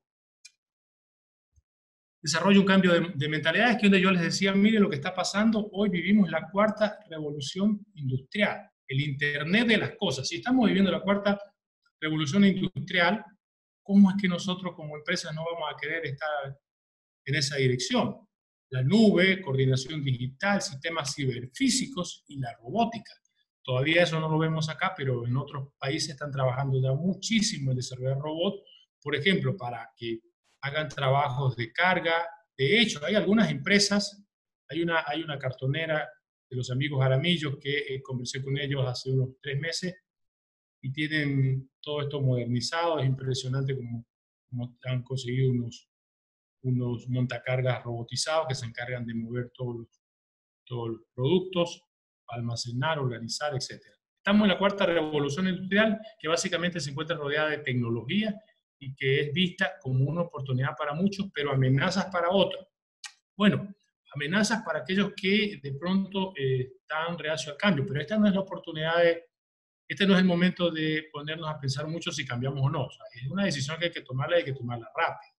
Desarrollo un cambio de, de mentalidades, que donde yo les decía, miren lo que está pasando, hoy vivimos la cuarta revolución industrial, el Internet de las cosas. Si estamos viviendo la cuarta revolución industrial, ¿cómo es que nosotros como empresas no vamos a querer estar en esa dirección? La nube, coordinación digital, sistemas ciberfísicos y la robótica. Todavía eso no lo vemos acá, pero en otros países están trabajando ya muchísimo en desarrollar robots, por ejemplo, para que hagan trabajos de carga. De hecho, hay algunas empresas, hay una, hay una cartonera de los amigos Aramillos que eh, conversé con ellos hace unos tres meses y tienen todo esto modernizado. Es impresionante cómo, cómo han conseguido unos, unos montacargas robotizados que se encargan de mover todos los, todos los productos, almacenar, organizar, etcétera. Estamos en la cuarta revolución industrial, que básicamente se encuentra rodeada de tecnología y que es vista como una oportunidad para muchos, pero amenazas para otros. Bueno, amenazas para aquellos que de pronto eh, están reacios al cambio, pero esta no es la oportunidad de, este no es el momento de ponernos a pensar mucho si cambiamos o no. O sea, es una decisión que hay que tomarla y hay que tomarla rápido.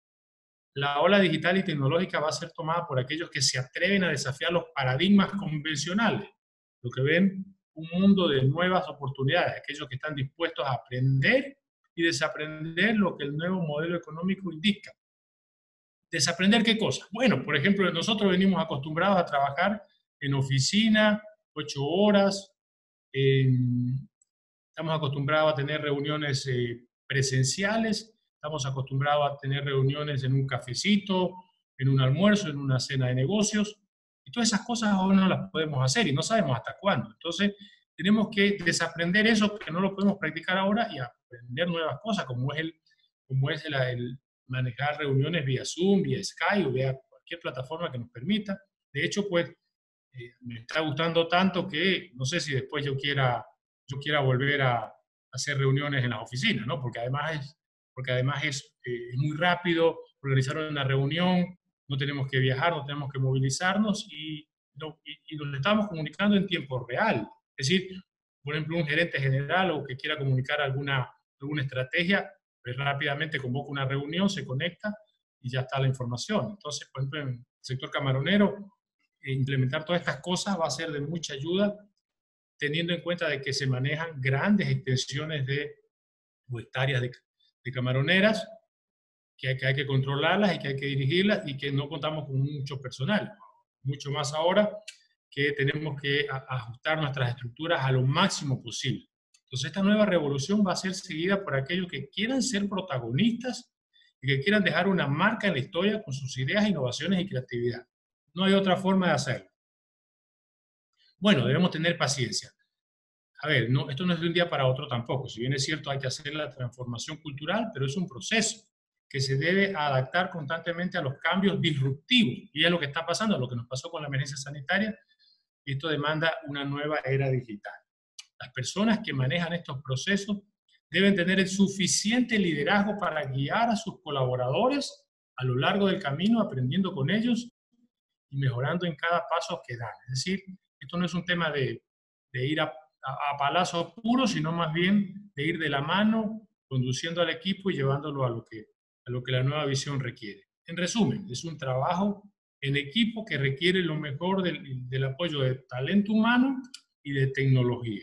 La ola digital y tecnológica va a ser tomada por aquellos que se atreven a desafiar los paradigmas convencionales, lo que ven un mundo de nuevas oportunidades, aquellos que están dispuestos a aprender y desaprender lo que el nuevo modelo económico indica. ¿Desaprender qué cosa? Bueno, por ejemplo, nosotros venimos acostumbrados a trabajar en oficina, ocho horas, eh, estamos acostumbrados a tener reuniones eh, presenciales, estamos acostumbrados a tener reuniones en un cafecito, en un almuerzo, en una cena de negocios, y todas esas cosas ahora no las podemos hacer y no sabemos hasta cuándo. Entonces, tenemos que desaprender eso que no lo podemos practicar ahora y aprender nuevas cosas, como es el, como es el, el manejar reuniones vía Zoom, vía Skype o vía cualquier plataforma que nos permita. De hecho, pues, eh, me está gustando tanto que no sé si después yo quiera, yo quiera volver a hacer reuniones en las oficinas, ¿no? Porque además es, porque además es, eh, es muy rápido organizar una reunión, no tenemos que viajar, no tenemos que movilizarnos y, no, y, y nos estamos comunicando en tiempo real. Es decir, por ejemplo, un gerente general o que quiera comunicar alguna, alguna estrategia, pues rápidamente convoca una reunión, se conecta y ya está la información. Entonces, por ejemplo, en el sector camaronero, implementar todas estas cosas va a ser de mucha ayuda, teniendo en cuenta de que se manejan grandes extensiones de o hectáreas de, de camaroneras, que hay, que hay que controlarlas y que hay que dirigirlas y que no contamos con mucho personal, mucho más ahora que tenemos que a, ajustar nuestras estructuras a lo máximo posible. Entonces esta nueva revolución va a ser seguida por aquellos que quieran ser protagonistas y que quieran dejar una marca en la historia con sus ideas, innovaciones y creatividad. No hay otra forma de hacerlo. Bueno, debemos tener paciencia. A ver, no, esto no es de un día para otro tampoco. Si bien es cierto, hay que hacer la transformación cultural, pero es un proceso que se debe adaptar constantemente a los cambios disruptivos. Y es lo que está pasando, lo que nos pasó con la emergencia sanitaria, y esto demanda una nueva era digital. Las personas que manejan estos procesos deben tener el suficiente liderazgo para guiar a sus colaboradores a lo largo del camino, aprendiendo con ellos y mejorando en cada paso que dan. Es decir, esto no es un tema de, de ir a, a, a palazos puros, sino más bien de ir de la mano, conduciendo al equipo y llevándolo a lo que, a lo que la nueva visión requiere. En resumen, es un trabajo en equipo que requiere lo mejor del, del apoyo de talento humano y de tecnología.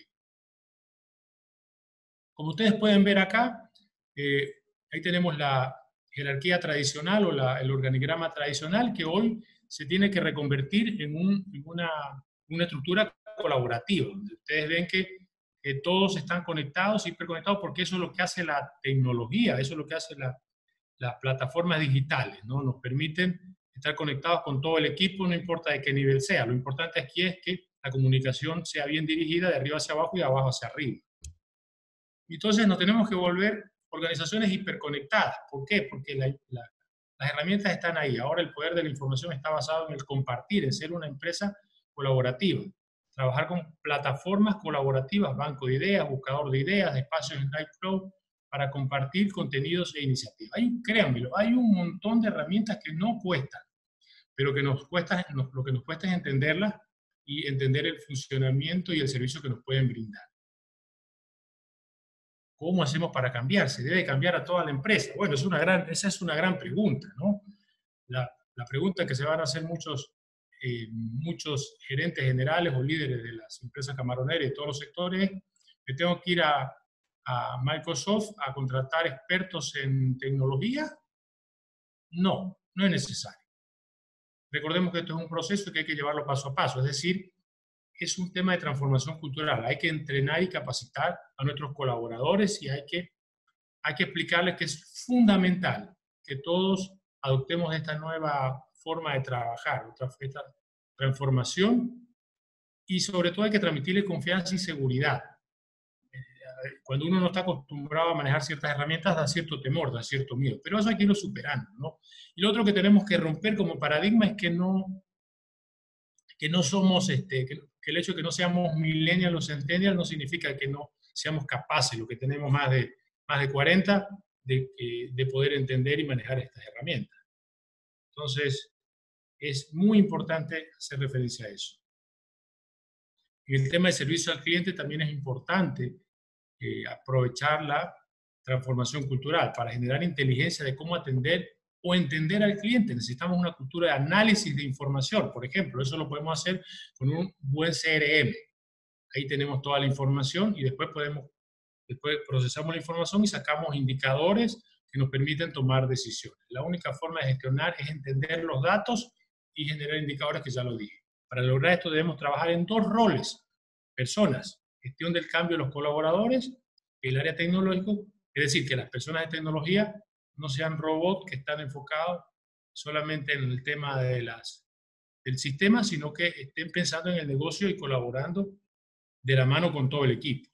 Como ustedes pueden ver acá, eh, ahí tenemos la jerarquía tradicional o la, el organigrama tradicional que hoy se tiene que reconvertir en, un, en una, una estructura colaborativa. Ustedes ven que, que todos están conectados, hiperconectados, porque eso es lo que hace la tecnología, eso es lo que hace la, las plataformas digitales, ¿no? Nos permiten estar conectados con todo el equipo, no importa de qué nivel sea. Lo importante aquí es que la comunicación sea bien dirigida de arriba hacia abajo y de abajo hacia arriba. Entonces nos tenemos que volver organizaciones hiperconectadas. ¿Por qué? Porque la, la, las herramientas están ahí. Ahora el poder de la información está basado en el compartir, en ser una empresa colaborativa. Trabajar con plataformas colaborativas, banco de ideas, buscador de ideas, espacios en Nightflow, para compartir contenidos e iniciativas. Hay, créanmelo, hay un montón de herramientas que no cuestan, pero que nos cuesta, nos, lo que nos cuesta es entenderlas y entender el funcionamiento y el servicio que nos pueden brindar. ¿Cómo hacemos para cambiar? ¿Se debe cambiar a toda la empresa? Bueno, es una gran, esa es una gran pregunta, ¿no? La, la pregunta que se van a hacer muchos, eh, muchos gerentes generales o líderes de las empresas camaroneras y de todos los sectores es, ¿me tengo que ir a, a Microsoft a contratar expertos en tecnología? No, no es necesario. Recordemos que esto es un proceso y que hay que llevarlo paso a paso, es decir, es un tema de transformación cultural. Hay que entrenar y capacitar a nuestros colaboradores y hay que, hay que explicarles que es fundamental que todos adoptemos esta nueva forma de trabajar, esta transformación, y sobre todo hay que transmitirle confianza y seguridad. Cuando uno no está acostumbrado a manejar ciertas herramientas, da cierto temor, da cierto miedo, pero eso hay que irlo superando, ¿no? Y lo otro que tenemos que romper como paradigma es que no, que no somos, este, que, que el hecho de que no seamos millennials o centennials no significa que no seamos capaces, lo que tenemos más de, más de cuarenta, de, de poder entender y manejar estas herramientas. Entonces, es muy importante hacer referencia a eso. En el tema de servicio al cliente también es importante eh, aprovechar la transformación cultural para generar inteligencia de cómo atender o entender al cliente. Necesitamos una cultura de análisis de información, por ejemplo. Eso lo podemos hacer con un buen C R M. Ahí tenemos toda la información y después podemos, después procesamos la información y sacamos indicadores que nos permiten tomar decisiones. La única forma de gestionar es entender los datos y generar indicadores, que ya lo dije. Para lograr esto debemos trabajar en dos roles: personas, gestión del cambio de los colaboradores, el área tecnológico, es decir, que las personas de tecnología no sean robots que están enfocados solamente en el tema de las, del sistema, sino que estén pensando en el negocio y colaborando de la mano con todo el equipo.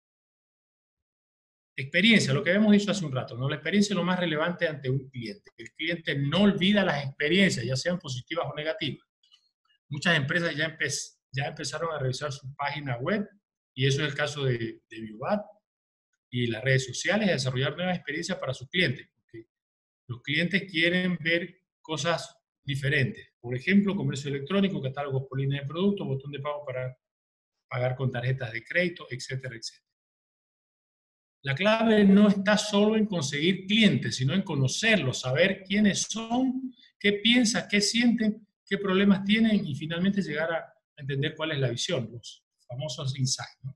Experiencia, lo que habíamos dicho hace un rato, ¿no? La experiencia es lo más relevante ante un cliente. El cliente no olvida las experiencias, ya sean positivas o negativas. Muchas empresas ya, empe ya empezaron a revisar su página web, y eso es el caso de, de Biobat y las redes sociales, a desarrollar nuevas experiencias para sus clientes. Porque los clientes quieren ver cosas diferentes. Por ejemplo, comercio electrónico, catálogos por línea de productos, botón de pago para pagar con tarjetas de crédito, etcétera, etcétera. La clave no está solo en conseguir clientes, sino en conocerlos, saber quiénes son, qué piensan, qué sienten, qué problemas tienen y finalmente llegar a entender cuál es la visión, los famosos insights, ¿no?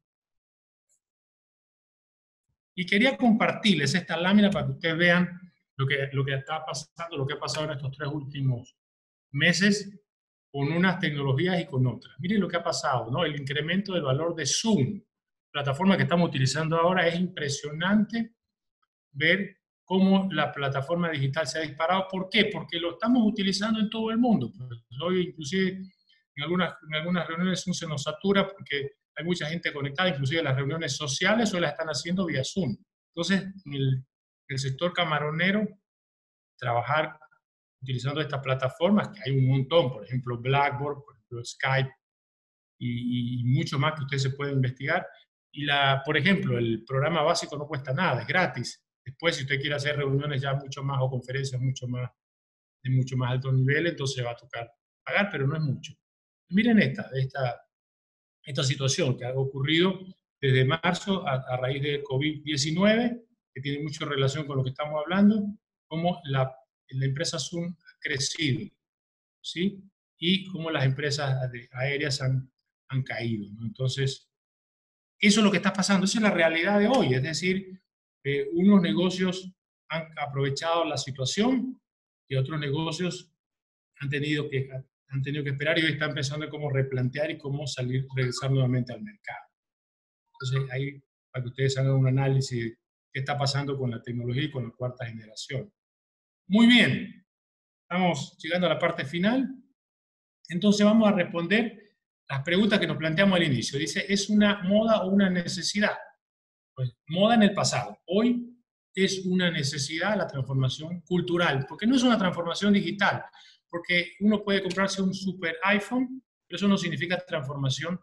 Y quería compartirles esta lámina para que ustedes vean lo que, lo que está pasando, lo que ha pasado en estos tres últimos meses con unas tecnologías y con otras. Miren lo que ha pasado, ¿no? El incremento del valor de Zoom plataforma que estamos utilizando ahora, es impresionante ver cómo la plataforma digital se ha disparado. ¿Por qué? Porque lo estamos utilizando en todo el mundo. Pues hoy, inclusive, en algunas, en algunas reuniones se nos satura porque hay mucha gente conectada, inclusive las reuniones sociales hoy las están haciendo vía Zoom. Entonces, en el, el sector camaronero, trabajar utilizando estas plataformas, que hay un montón, por ejemplo, Blackboard, por ejemplo, Skype, y, y mucho más que ustedes se pueden investigar. Y, la, por ejemplo, el programa básico no cuesta nada, es gratis. Después, si usted quiere hacer reuniones ya mucho más o conferencias mucho más, de mucho más alto nivel, entonces va a tocar pagar, pero no es mucho. Miren esta, esta, esta situación que ha ocurrido desde marzo a, a raíz de COVID diecinueve, que tiene mucha relación con lo que estamos hablando, cómo la, la empresa Zoom ha crecido, ¿sí? Y cómo las empresas aéreas han, han caído, ¿no? Entonces, eso es lo que está pasando, esa es la realidad de hoy, es decir, eh, unos negocios han aprovechado la situación y otros negocios han tenido que, han tenido que esperar y hoy están pensando en cómo replantear y cómo salir, regresar nuevamente al mercado. Entonces, ahí, para que ustedes hagan un análisis de qué está pasando con la tecnología y con la cuarta generación. Muy bien, estamos llegando a la parte final. Entonces vamos a responder las preguntas que nos planteamos al inicio. Dice, ¿es una moda o una necesidad? Pues moda en el pasado. Hoy es una necesidad la transformación cultural, porque no es una transformación digital, porque uno puede comprarse un super iPhone, pero eso no significa transformación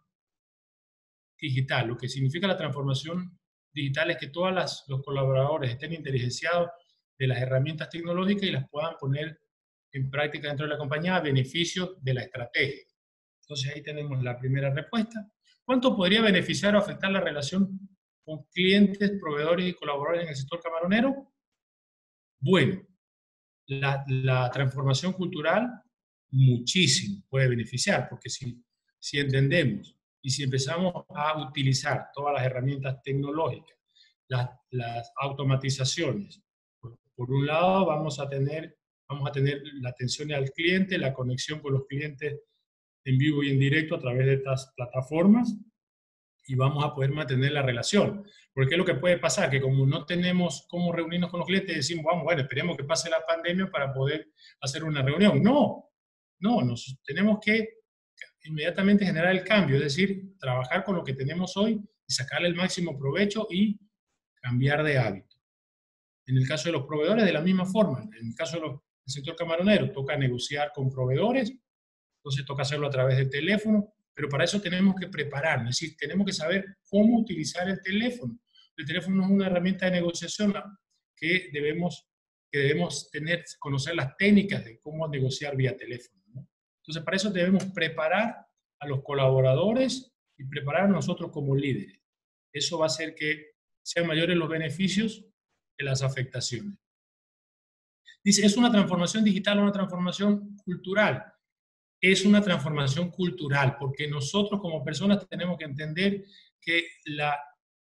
digital. Lo que significa la transformación digital es que todos las, los colaboradores estén inteligenciados de las herramientas tecnológicas y las puedan poner en práctica dentro de la compañía a beneficio de la estrategia. Entonces ahí tenemos la primera respuesta. ¿Cuánto podría beneficiar o afectar la relación con clientes, proveedores y colaboradores en el sector camaronero? Bueno, la, la transformación cultural muchísimo puede beneficiar, porque si, si entendemos y si empezamos a utilizar todas las herramientas tecnológicas, las, las automatizaciones, por, por un lado vamos a tener Vamos a tener la atención al cliente, la conexión con los clientes en vivo y en directo a través de estas plataformas y vamos a poder mantener la relación. Porque es lo que puede pasar, que como no tenemos cómo reunirnos con los clientes, decimos, vamos, bueno, esperemos que pase la pandemia para poder hacer una reunión. No, no, nos tenemos que inmediatamente generar el cambio, es decir, trabajar con lo que tenemos hoy y sacarle el máximo provecho y cambiar de hábito. En el caso de los proveedores, de la misma forma. En el caso de los el sector camaronero, toca negociar con proveedores, entonces toca hacerlo a través del teléfono, pero para eso tenemos que prepararnos, es decir, tenemos que saber cómo utilizar el teléfono. El teléfono es una herramienta de negociación que debemos, que debemos tener, conocer las técnicas de cómo negociar vía teléfono, ¿no? Entonces, para eso debemos preparar a los colaboradores y preparar a nosotros como líderes. Eso va a hacer que sean mayores los beneficios que las afectaciones. Dice, ¿es una transformación digital o una transformación cultural? Es una transformación cultural, porque nosotros como personas tenemos que entender que la,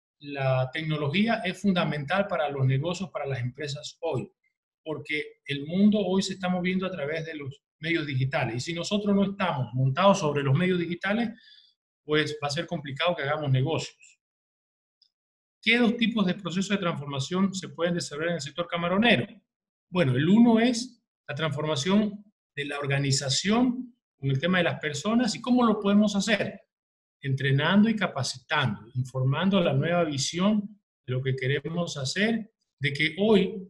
la tecnología es fundamental para los negocios, para las empresas hoy, porque el mundo hoy se está moviendo a través de los medios digitales, y si nosotros no estamos montados sobre los medios digitales, pues va a ser complicado que hagamos negocios. ¿Qué dos tipos de procesos de transformación se pueden desarrollar en el sector camaronero? Bueno, el uno es la transformación de la organización con el tema de las personas. ¿Y cómo lo podemos hacer? Entrenando y capacitando, informando la nueva visión de lo que queremos hacer, de que hoy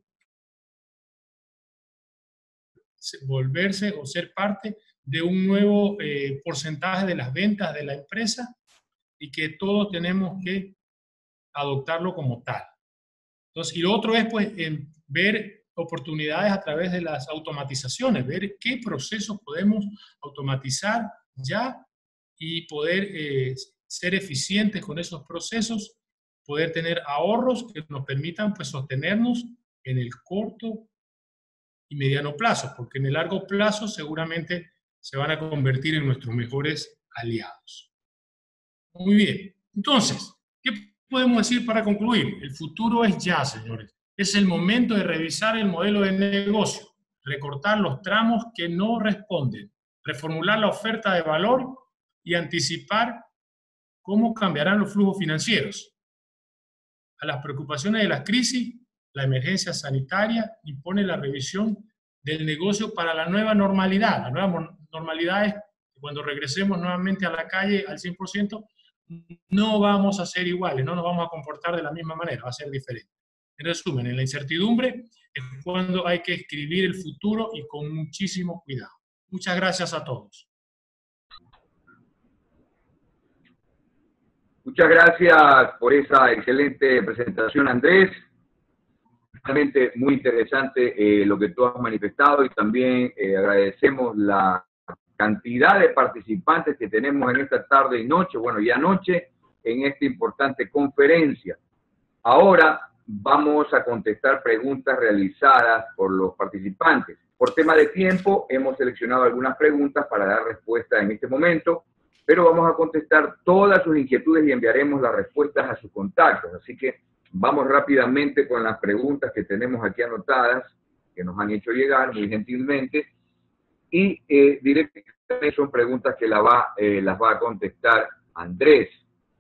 volverse o ser parte de un nuevo eh, porcentaje de las ventas de la empresa y que todos tenemos que adoptarlo como tal. Entonces, y lo otro es pues en ver oportunidades a través de las automatizaciones, ver qué procesos podemos automatizar ya y poder eh, ser eficientes con esos procesos, poder tener ahorros que nos permitan pues sostenernos en el corto y mediano plazo, porque en el largo plazo seguramente se van a convertir en nuestros mejores aliados. Muy bien, entonces, ¿qué podemos decir para concluir? El futuro es ya, señores. Es el momento de revisar el modelo de negocio, recortar los tramos que no responden, reformular la oferta de valor y anticipar ¿cómo cambiarán los flujos financieros? A las preocupaciones de la crisis, la emergencia sanitaria impone la revisión del negocio para la nueva normalidad. La nueva normalidad es que cuando regresemos nuevamente a la calle al cien por ciento, no vamos a ser iguales, no nos vamos a comportar de la misma manera, va a ser diferente. En resumen, en la incertidumbre es cuando hay que escribir el futuro y con muchísimo cuidado. Muchas gracias a todos. Muchas gracias por esa excelente presentación, Andrés. Realmente muy interesante eh, lo que tú has manifestado y también eh, agradecemos la cantidad de participantes que tenemos en esta tarde y noche, bueno, ya noche, en esta importante conferencia. Ahora vamos a contestar preguntas realizadas por los participantes. Por tema de tiempo, hemos seleccionado algunas preguntas para dar respuesta en este momento, pero vamos a contestar todas sus inquietudes y enviaremos las respuestas a sus contactos. Así que vamos rápidamente con las preguntas que tenemos aquí anotadas, que nos han hecho llegar muy gentilmente, y eh, directamente son preguntas que la va, eh, las va a contestar Andrés.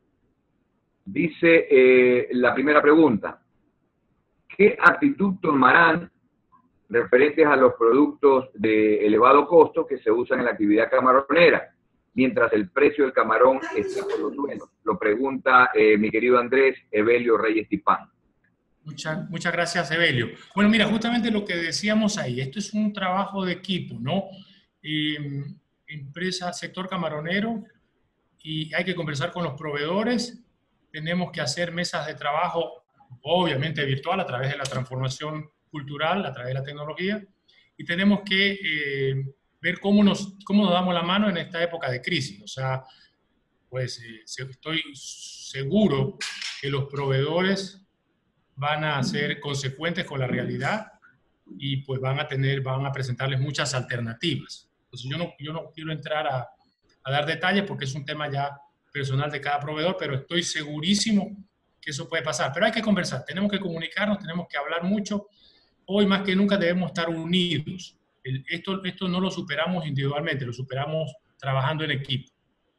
Dice eh, la primera pregunta: ¿qué actitud tomarán referentes a los productos de elevado costo que se usan en la actividad camaronera, mientras el precio del camarón está por los suelos? Lo pregunta eh, mi querido Andrés Evelio Reyes Tipán. Muchas, muchas gracias, Evelio. Bueno, mira, justamente lo que decíamos ahí, esto es un trabajo de equipo, ¿no? Eh, empresa, sector camaronero, y hay que conversar con los proveedores, tenemos que hacer mesas de trabajo, obviamente virtual, a través de la transformación cultural, a través de la tecnología, y tenemos que eh, ver cómo nos, cómo nos damos la mano en esta época de crisis. O sea, pues eh, estoy seguro que los proveedores van a ser consecuentes con la realidad y pues van a tener, van a presentarles muchas alternativas. Entonces yo no, yo no quiero entrar a, a dar detalles porque es un tema ya personal de cada proveedor, pero estoy segurísimo que eso puede pasar. Pero hay que conversar, tenemos que comunicarnos, tenemos que hablar mucho. Hoy más que nunca debemos estar unidos. El, esto, esto no lo superamos individualmente, lo superamos trabajando en equipo.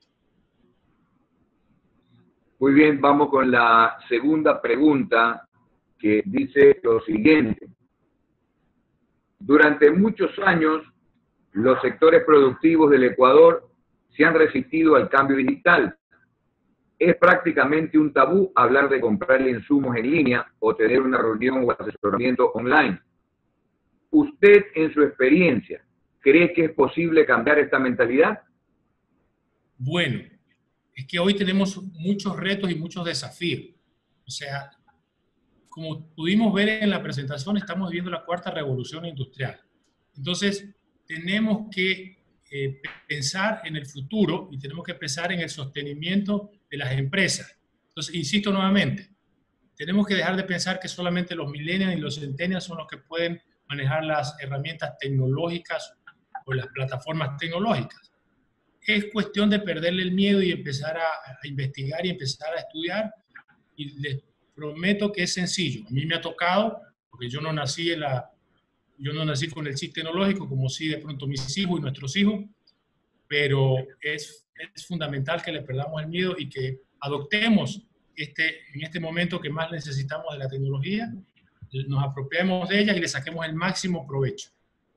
Muy bien, vamos con la segunda pregunta, que dice lo siguiente: durante muchos años, los sectores productivos del Ecuador se han resistido al cambio digital. Es prácticamente un tabú hablar de comprar insumos en línea o tener una reunión o asesoramiento online. ¿Usted, en su experiencia, cree que es posible cambiar esta mentalidad? Bueno, es que hoy tenemos muchos retos y muchos desafíos. O sea, como pudimos ver en la presentación, estamos viviendo la cuarta revolución industrial. Entonces, tenemos que eh, pensar en el futuro y tenemos que pensar en el sostenimiento de las empresas. Entonces, insisto nuevamente, tenemos que dejar de pensar que solamente los millennials y los centennials son los que pueden manejar las herramientas tecnológicas o las plataformas tecnológicas. Es cuestión de perderle el miedo y empezar a, a investigar y empezar a estudiar, y les prometo que es sencillo. A mí me ha tocado, porque yo no nací en la, yo no nací con el chip tecnológico, como sí de pronto mis hijos y nuestros hijos, pero es, es fundamental que le perdamos el miedo y que adoptemos este, en este momento que más necesitamos de la tecnología, nos apropiemos de ella y le saquemos el máximo provecho.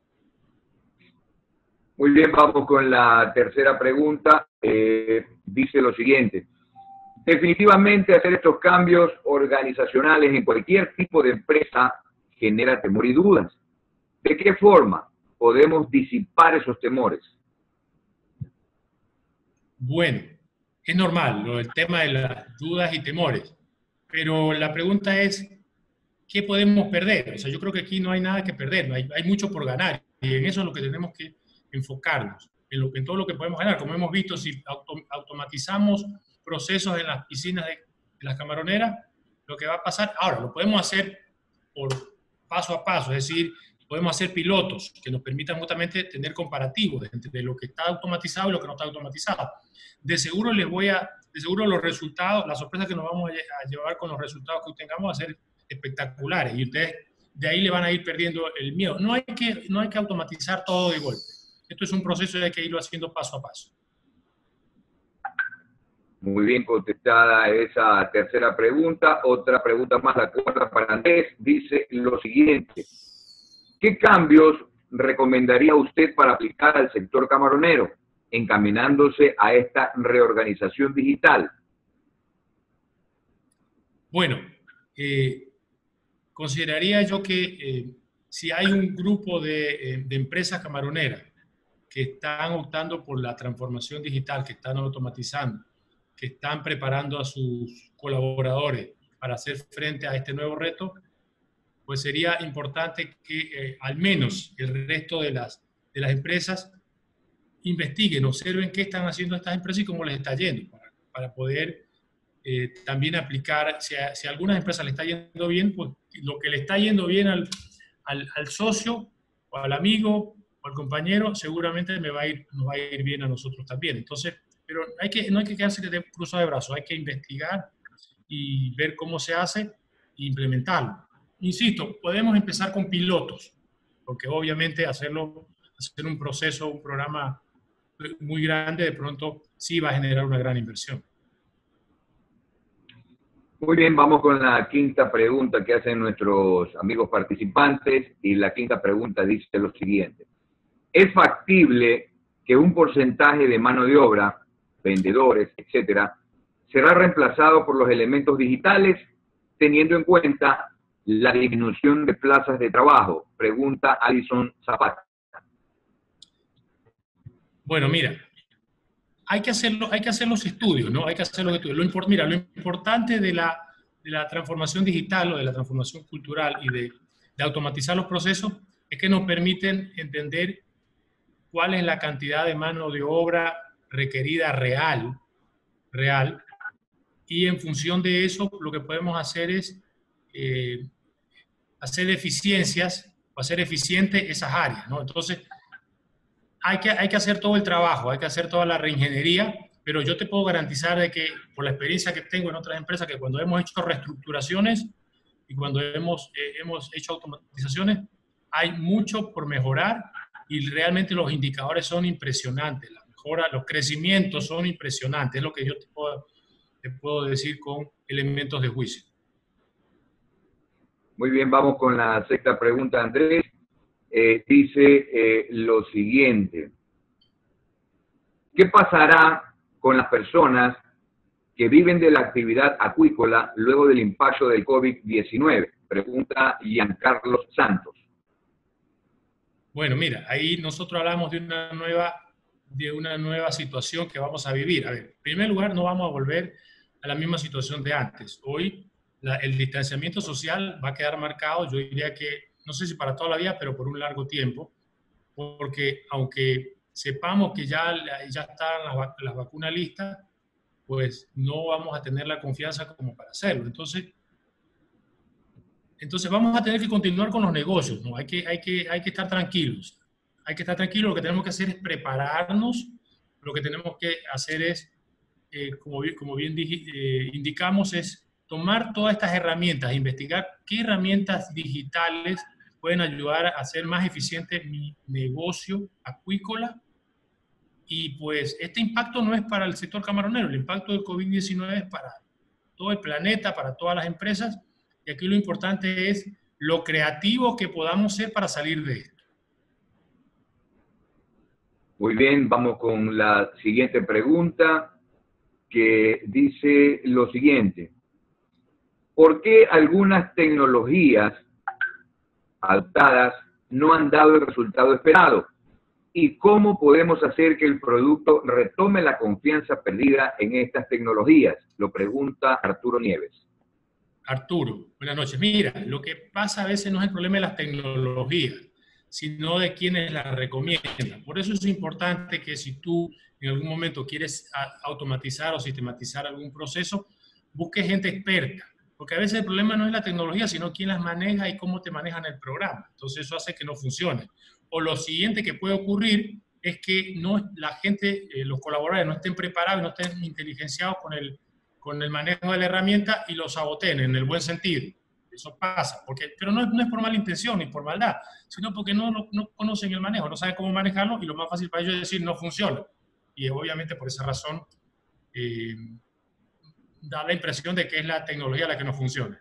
Muy bien, vamos con la tercera pregunta. Eh, dice lo siguiente: definitivamente hacer estos cambios organizacionales en cualquier tipo de empresa genera temor y dudas. ¿De qué forma podemos disipar esos temores? Bueno, es normal lo del tema de las dudas y temores, pero la pregunta es, ¿qué podemos perder? O sea, yo creo que aquí no hay nada que perder, no hay, hay mucho por ganar, y en eso es lo que tenemos que enfocarnos, en, lo, en todo lo que podemos ganar. Como hemos visto, si auto, automatizamos procesos en las piscinas de, de las camaroneras, lo que va a pasar, ahora lo podemos hacer por paso a paso, es decir, podemos hacer pilotos que nos permitan justamente tener comparativos entre lo que está automatizado y lo que no está automatizado. De seguro les voy a, de seguro los resultados, la sorpresa que nos vamos a llevar con los resultados que obtengamos va a ser espectaculares, y ustedes de ahí le van a ir perdiendo el miedo. No hay que, no hay que automatizar todo de golpe. Esto es un proceso y hay que irlo haciendo paso a paso. Muy bien contestada esa tercera pregunta. Otra pregunta más, la cuarta para Andrés, dice lo siguiente. ¿Qué cambios recomendaría usted para aplicar al sector camaronero, encaminándose a esta reorganización digital? Bueno, eh, consideraría yo que eh, si hay un grupo de, eh, de empresas camaroneras que están optando por la transformación digital, que están automatizando, que están preparando a sus colaboradores para hacer frente a este nuevo reto, pues sería importante que eh, al menos el resto de las, de las empresas investiguen, observen qué están haciendo estas empresas y cómo les está yendo, para, para poder eh, también aplicar, si a, si a algunas empresas le está yendo bien, pues lo que le está yendo bien al, al, al socio o al amigo o al compañero, seguramente me va a ir, nos va a ir bien a nosotros también. Entonces, pero hay que, no hay que quedarse de cruzado de brazos, hay que investigar y ver cómo se hace e implementarlo. Insisto, podemos empezar con pilotos, porque obviamente hacerlo, hacer un proceso, un programa muy grande, de pronto sí va a generar una gran inversión. Muy bien, vamos con la quinta pregunta que hacen nuestros amigos participantes, y la quinta pregunta dice lo siguiente. ¿Es factible que un porcentaje de mano de obra, vendedores, etcétera, será reemplazado por los elementos digitales, teniendo en cuenta la disminución de plazas de trabajo? Pregunta Alison Zapata. Bueno, mira, hay que hacerlo, hay que hacer los estudios, ¿no? Hay que hacer los estudios. Lo import, mira, lo importante de la, de la transformación digital o de la transformación cultural y de, de automatizar los procesos es que nos permiten entender cuál es la cantidad de mano de obra requerida real, real, y en función de eso lo que podemos hacer es eh, hacer eficiencias o hacer eficientes esas áreas, ¿no? Entonces, hay que, hay que hacer todo el trabajo, hay que hacer toda la reingeniería, pero yo te puedo garantizar de que, por la experiencia que tengo en otras empresas, que cuando hemos hecho reestructuraciones y cuando hemos, eh, hemos hecho automatizaciones, hay mucho por mejorar y realmente los indicadores son impresionantes, la mejora, los crecimientos son impresionantes, es lo que yo te puedo, te puedo decir con elementos de juicio. Muy bien, vamos con la sexta pregunta, Andrés. Eh, dice eh, lo siguiente. ¿Qué pasará con las personas que viven de la actividad acuícola luego del impacto del COVID diecinueve? Pregunta Giancarlo Santos. Bueno, mira, ahí nosotros hablamos de una nueva, de una nueva situación que vamos a vivir. A ver, en primer lugar, no vamos a volver a la misma situación de antes. Hoy la, el distanciamiento social va a quedar marcado, yo diría que, no sé si para toda la vida, pero por un largo tiempo, porque aunque sepamos que ya, ya están las, las vacunas listas, pues no vamos a tener la confianza como para hacerlo. Entonces, entonces vamos a tener que continuar con los negocios, ¿no? Hay que, hay que, hay que estar tranquilos. Hay que estar tranquilos, lo que tenemos que hacer es prepararnos, lo que tenemos que hacer es, eh, como bien, como bien dije, eh, indicamos, es tomar todas estas herramientas, investigar qué herramientas digitales pueden ayudar a hacer más eficiente mi negocio acuícola. Y pues este impacto no es para el sector camaronero, el impacto del COVID diecinueve es para todo el planeta, para todas las empresas, y aquí lo importante es lo creativo que podamos ser para salir de esto. Muy bien, vamos con la siguiente pregunta, que dice lo siguiente. ¿Por qué algunas tecnologías adoptadas no han dado el resultado esperado? ¿Y cómo podemos hacer que el producto retome la confianza perdida en estas tecnologías? Lo pregunta Arturo Nieves. Arturo, buenas noches. Mira, lo que pasa a veces no es el problema de las tecnologías, sino de quienes las recomiendan. Por eso es importante que si tú en algún momento quieres automatizar o sistematizar algún proceso, busques gente experta. Porque a veces el problema no es la tecnología, sino quién las maneja y cómo te manejan el programa. Entonces eso hace que no funcione. O lo siguiente que puede ocurrir es que no, la gente, eh, los colaboradores no estén preparados, no estén inteligenciados con el, con el manejo de la herramienta y lo saboteen en el buen sentido. Eso pasa, porque, pero no, no es por mala intención ni por maldad, sino porque no, no, no conocen el manejo, no saben cómo manejarlo y lo más fácil para ellos es decir no funciona. Y obviamente por esa razón eh, da la impresión de que es la tecnología la que no funciona.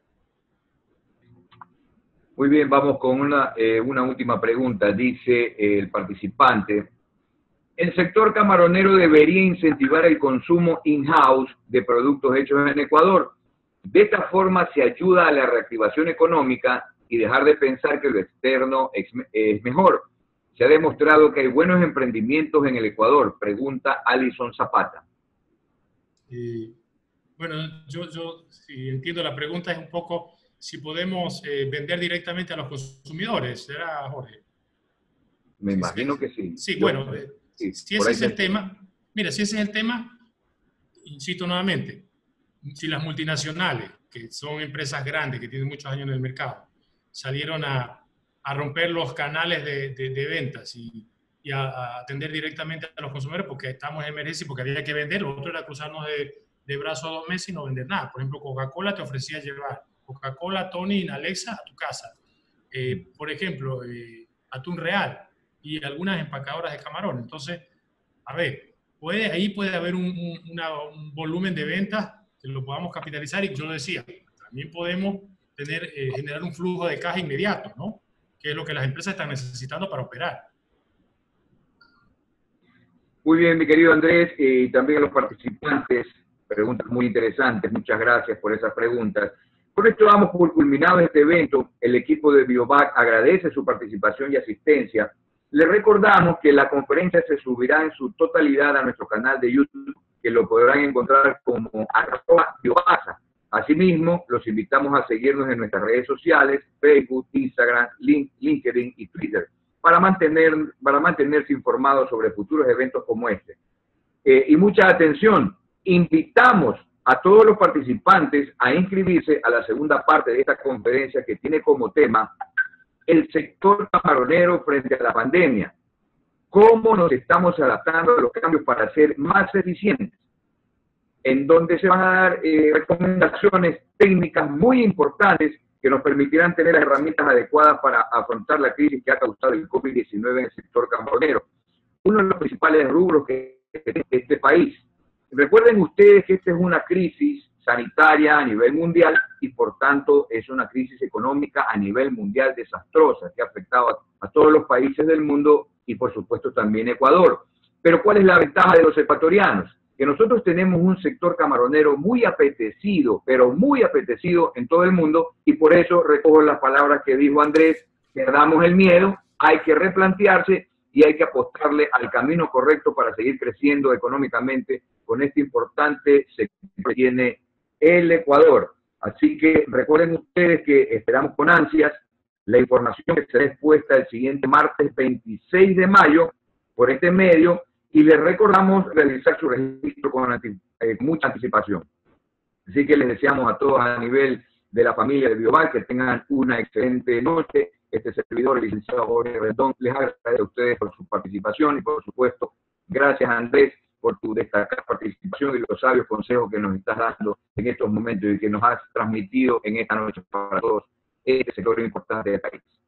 Muy bien, vamos con una, eh, una última pregunta. Dice eh, el participante, el sector camaronero debería incentivar el consumo in-house de productos hechos en Ecuador. De esta forma se ayuda a la reactivación económica y dejar de pensar que lo externo es, es mejor. Se ha demostrado que hay buenos emprendimientos en el Ecuador, pregunta Alison Zapata. Y, bueno, yo, yo si entiendo la pregunta es un poco si podemos eh, vender directamente a los consumidores, ¿será, Jorge? Me Sí, imagino sí, que sí. sí Yo, bueno, eh, sí, si por ese ahí es el te... tema, mira, si ese es el tema, insisto nuevamente, si las multinacionales, que son empresas grandes, que tienen muchos años en el mercado, salieron a, a romper los canales de, de, de ventas y, y a, a atender directamente a los consumidores porque estamos en emergencia y porque había que vender, lo otro era cruzarnos de, de brazo a dos meses y no vender nada. Por ejemplo, Coca-Cola te ofrecía llevar Coca-Cola, Tony y Alexa a tu casa. Eh, por ejemplo, eh, atún real y algunas empacadoras de camarón. Entonces, a ver, puede, ahí puede haber un, un, una, un volumen de ventas que lo podamos capitalizar y yo lo decía, también podemos tener, eh, generar un flujo de caja inmediato, ¿no? Que es lo que las empresas están necesitando para operar. Muy bien, mi querido Andrés, y también a los participantes, preguntas muy interesantes, muchas gracias por esas preguntas. Con esto damos por culminado este evento, el equipo de Biovac agradece su participación y asistencia. Les recordamos que la conferencia se subirá en su totalidad a nuestro canal de YouTube, que lo podrán encontrar como arroba Biovac. Asimismo, los invitamos a seguirnos en nuestras redes sociales, Facebook, Instagram, LinkedIn y Twitter, para, mantener, para mantenerse informados sobre futuros eventos como este. Eh, y mucha atención, invitamos a todos los participantes a inscribirse a la segunda parte de esta conferencia que tiene como tema el sector camaronero frente a la pandemia. ¿Cómo nos estamos adaptando a los cambios para ser más eficientes? En donde se van a dar eh, recomendaciones técnicas muy importantes que nos permitirán tener las herramientas adecuadas para afrontar la crisis que ha causado el COVID diecinueve en el sector camaronero. Uno de los principales rubros que tiene este país. Recuerden ustedes que esta es una crisis sanitaria a nivel mundial y por tanto es una crisis económica a nivel mundial desastrosa que ha afectado a, a todos los países del mundo y por supuesto también Ecuador. Pero ¿cuál es la ventaja de los ecuatorianos? Que nosotros tenemos un sector camaronero muy apetecido, pero muy apetecido en todo el mundo, y por eso recojo las palabras que dijo Andrés, perdamos el miedo, hay que replantearse y hay que apostarle al camino correcto para seguir creciendo económicamente con este importante sector que tiene el Ecuador. Así que recuerden ustedes que esperamos con ansias la información que será expuesta el siguiente martes veintiséis de mayo por este medio, y les recordamos realizar su registro con eh, mucha anticipación. Así que les deseamos a todos a nivel de la familia de Biovac que tengan una excelente noche. Este servidor, el licenciado Jorge Rendón, les agradece a ustedes por su participación y por supuesto, gracias Andrés por tu destacada participación y los sabios consejos que nos estás dando en estos momentos y que nos has transmitido en esta noche para todos este sector importante del país.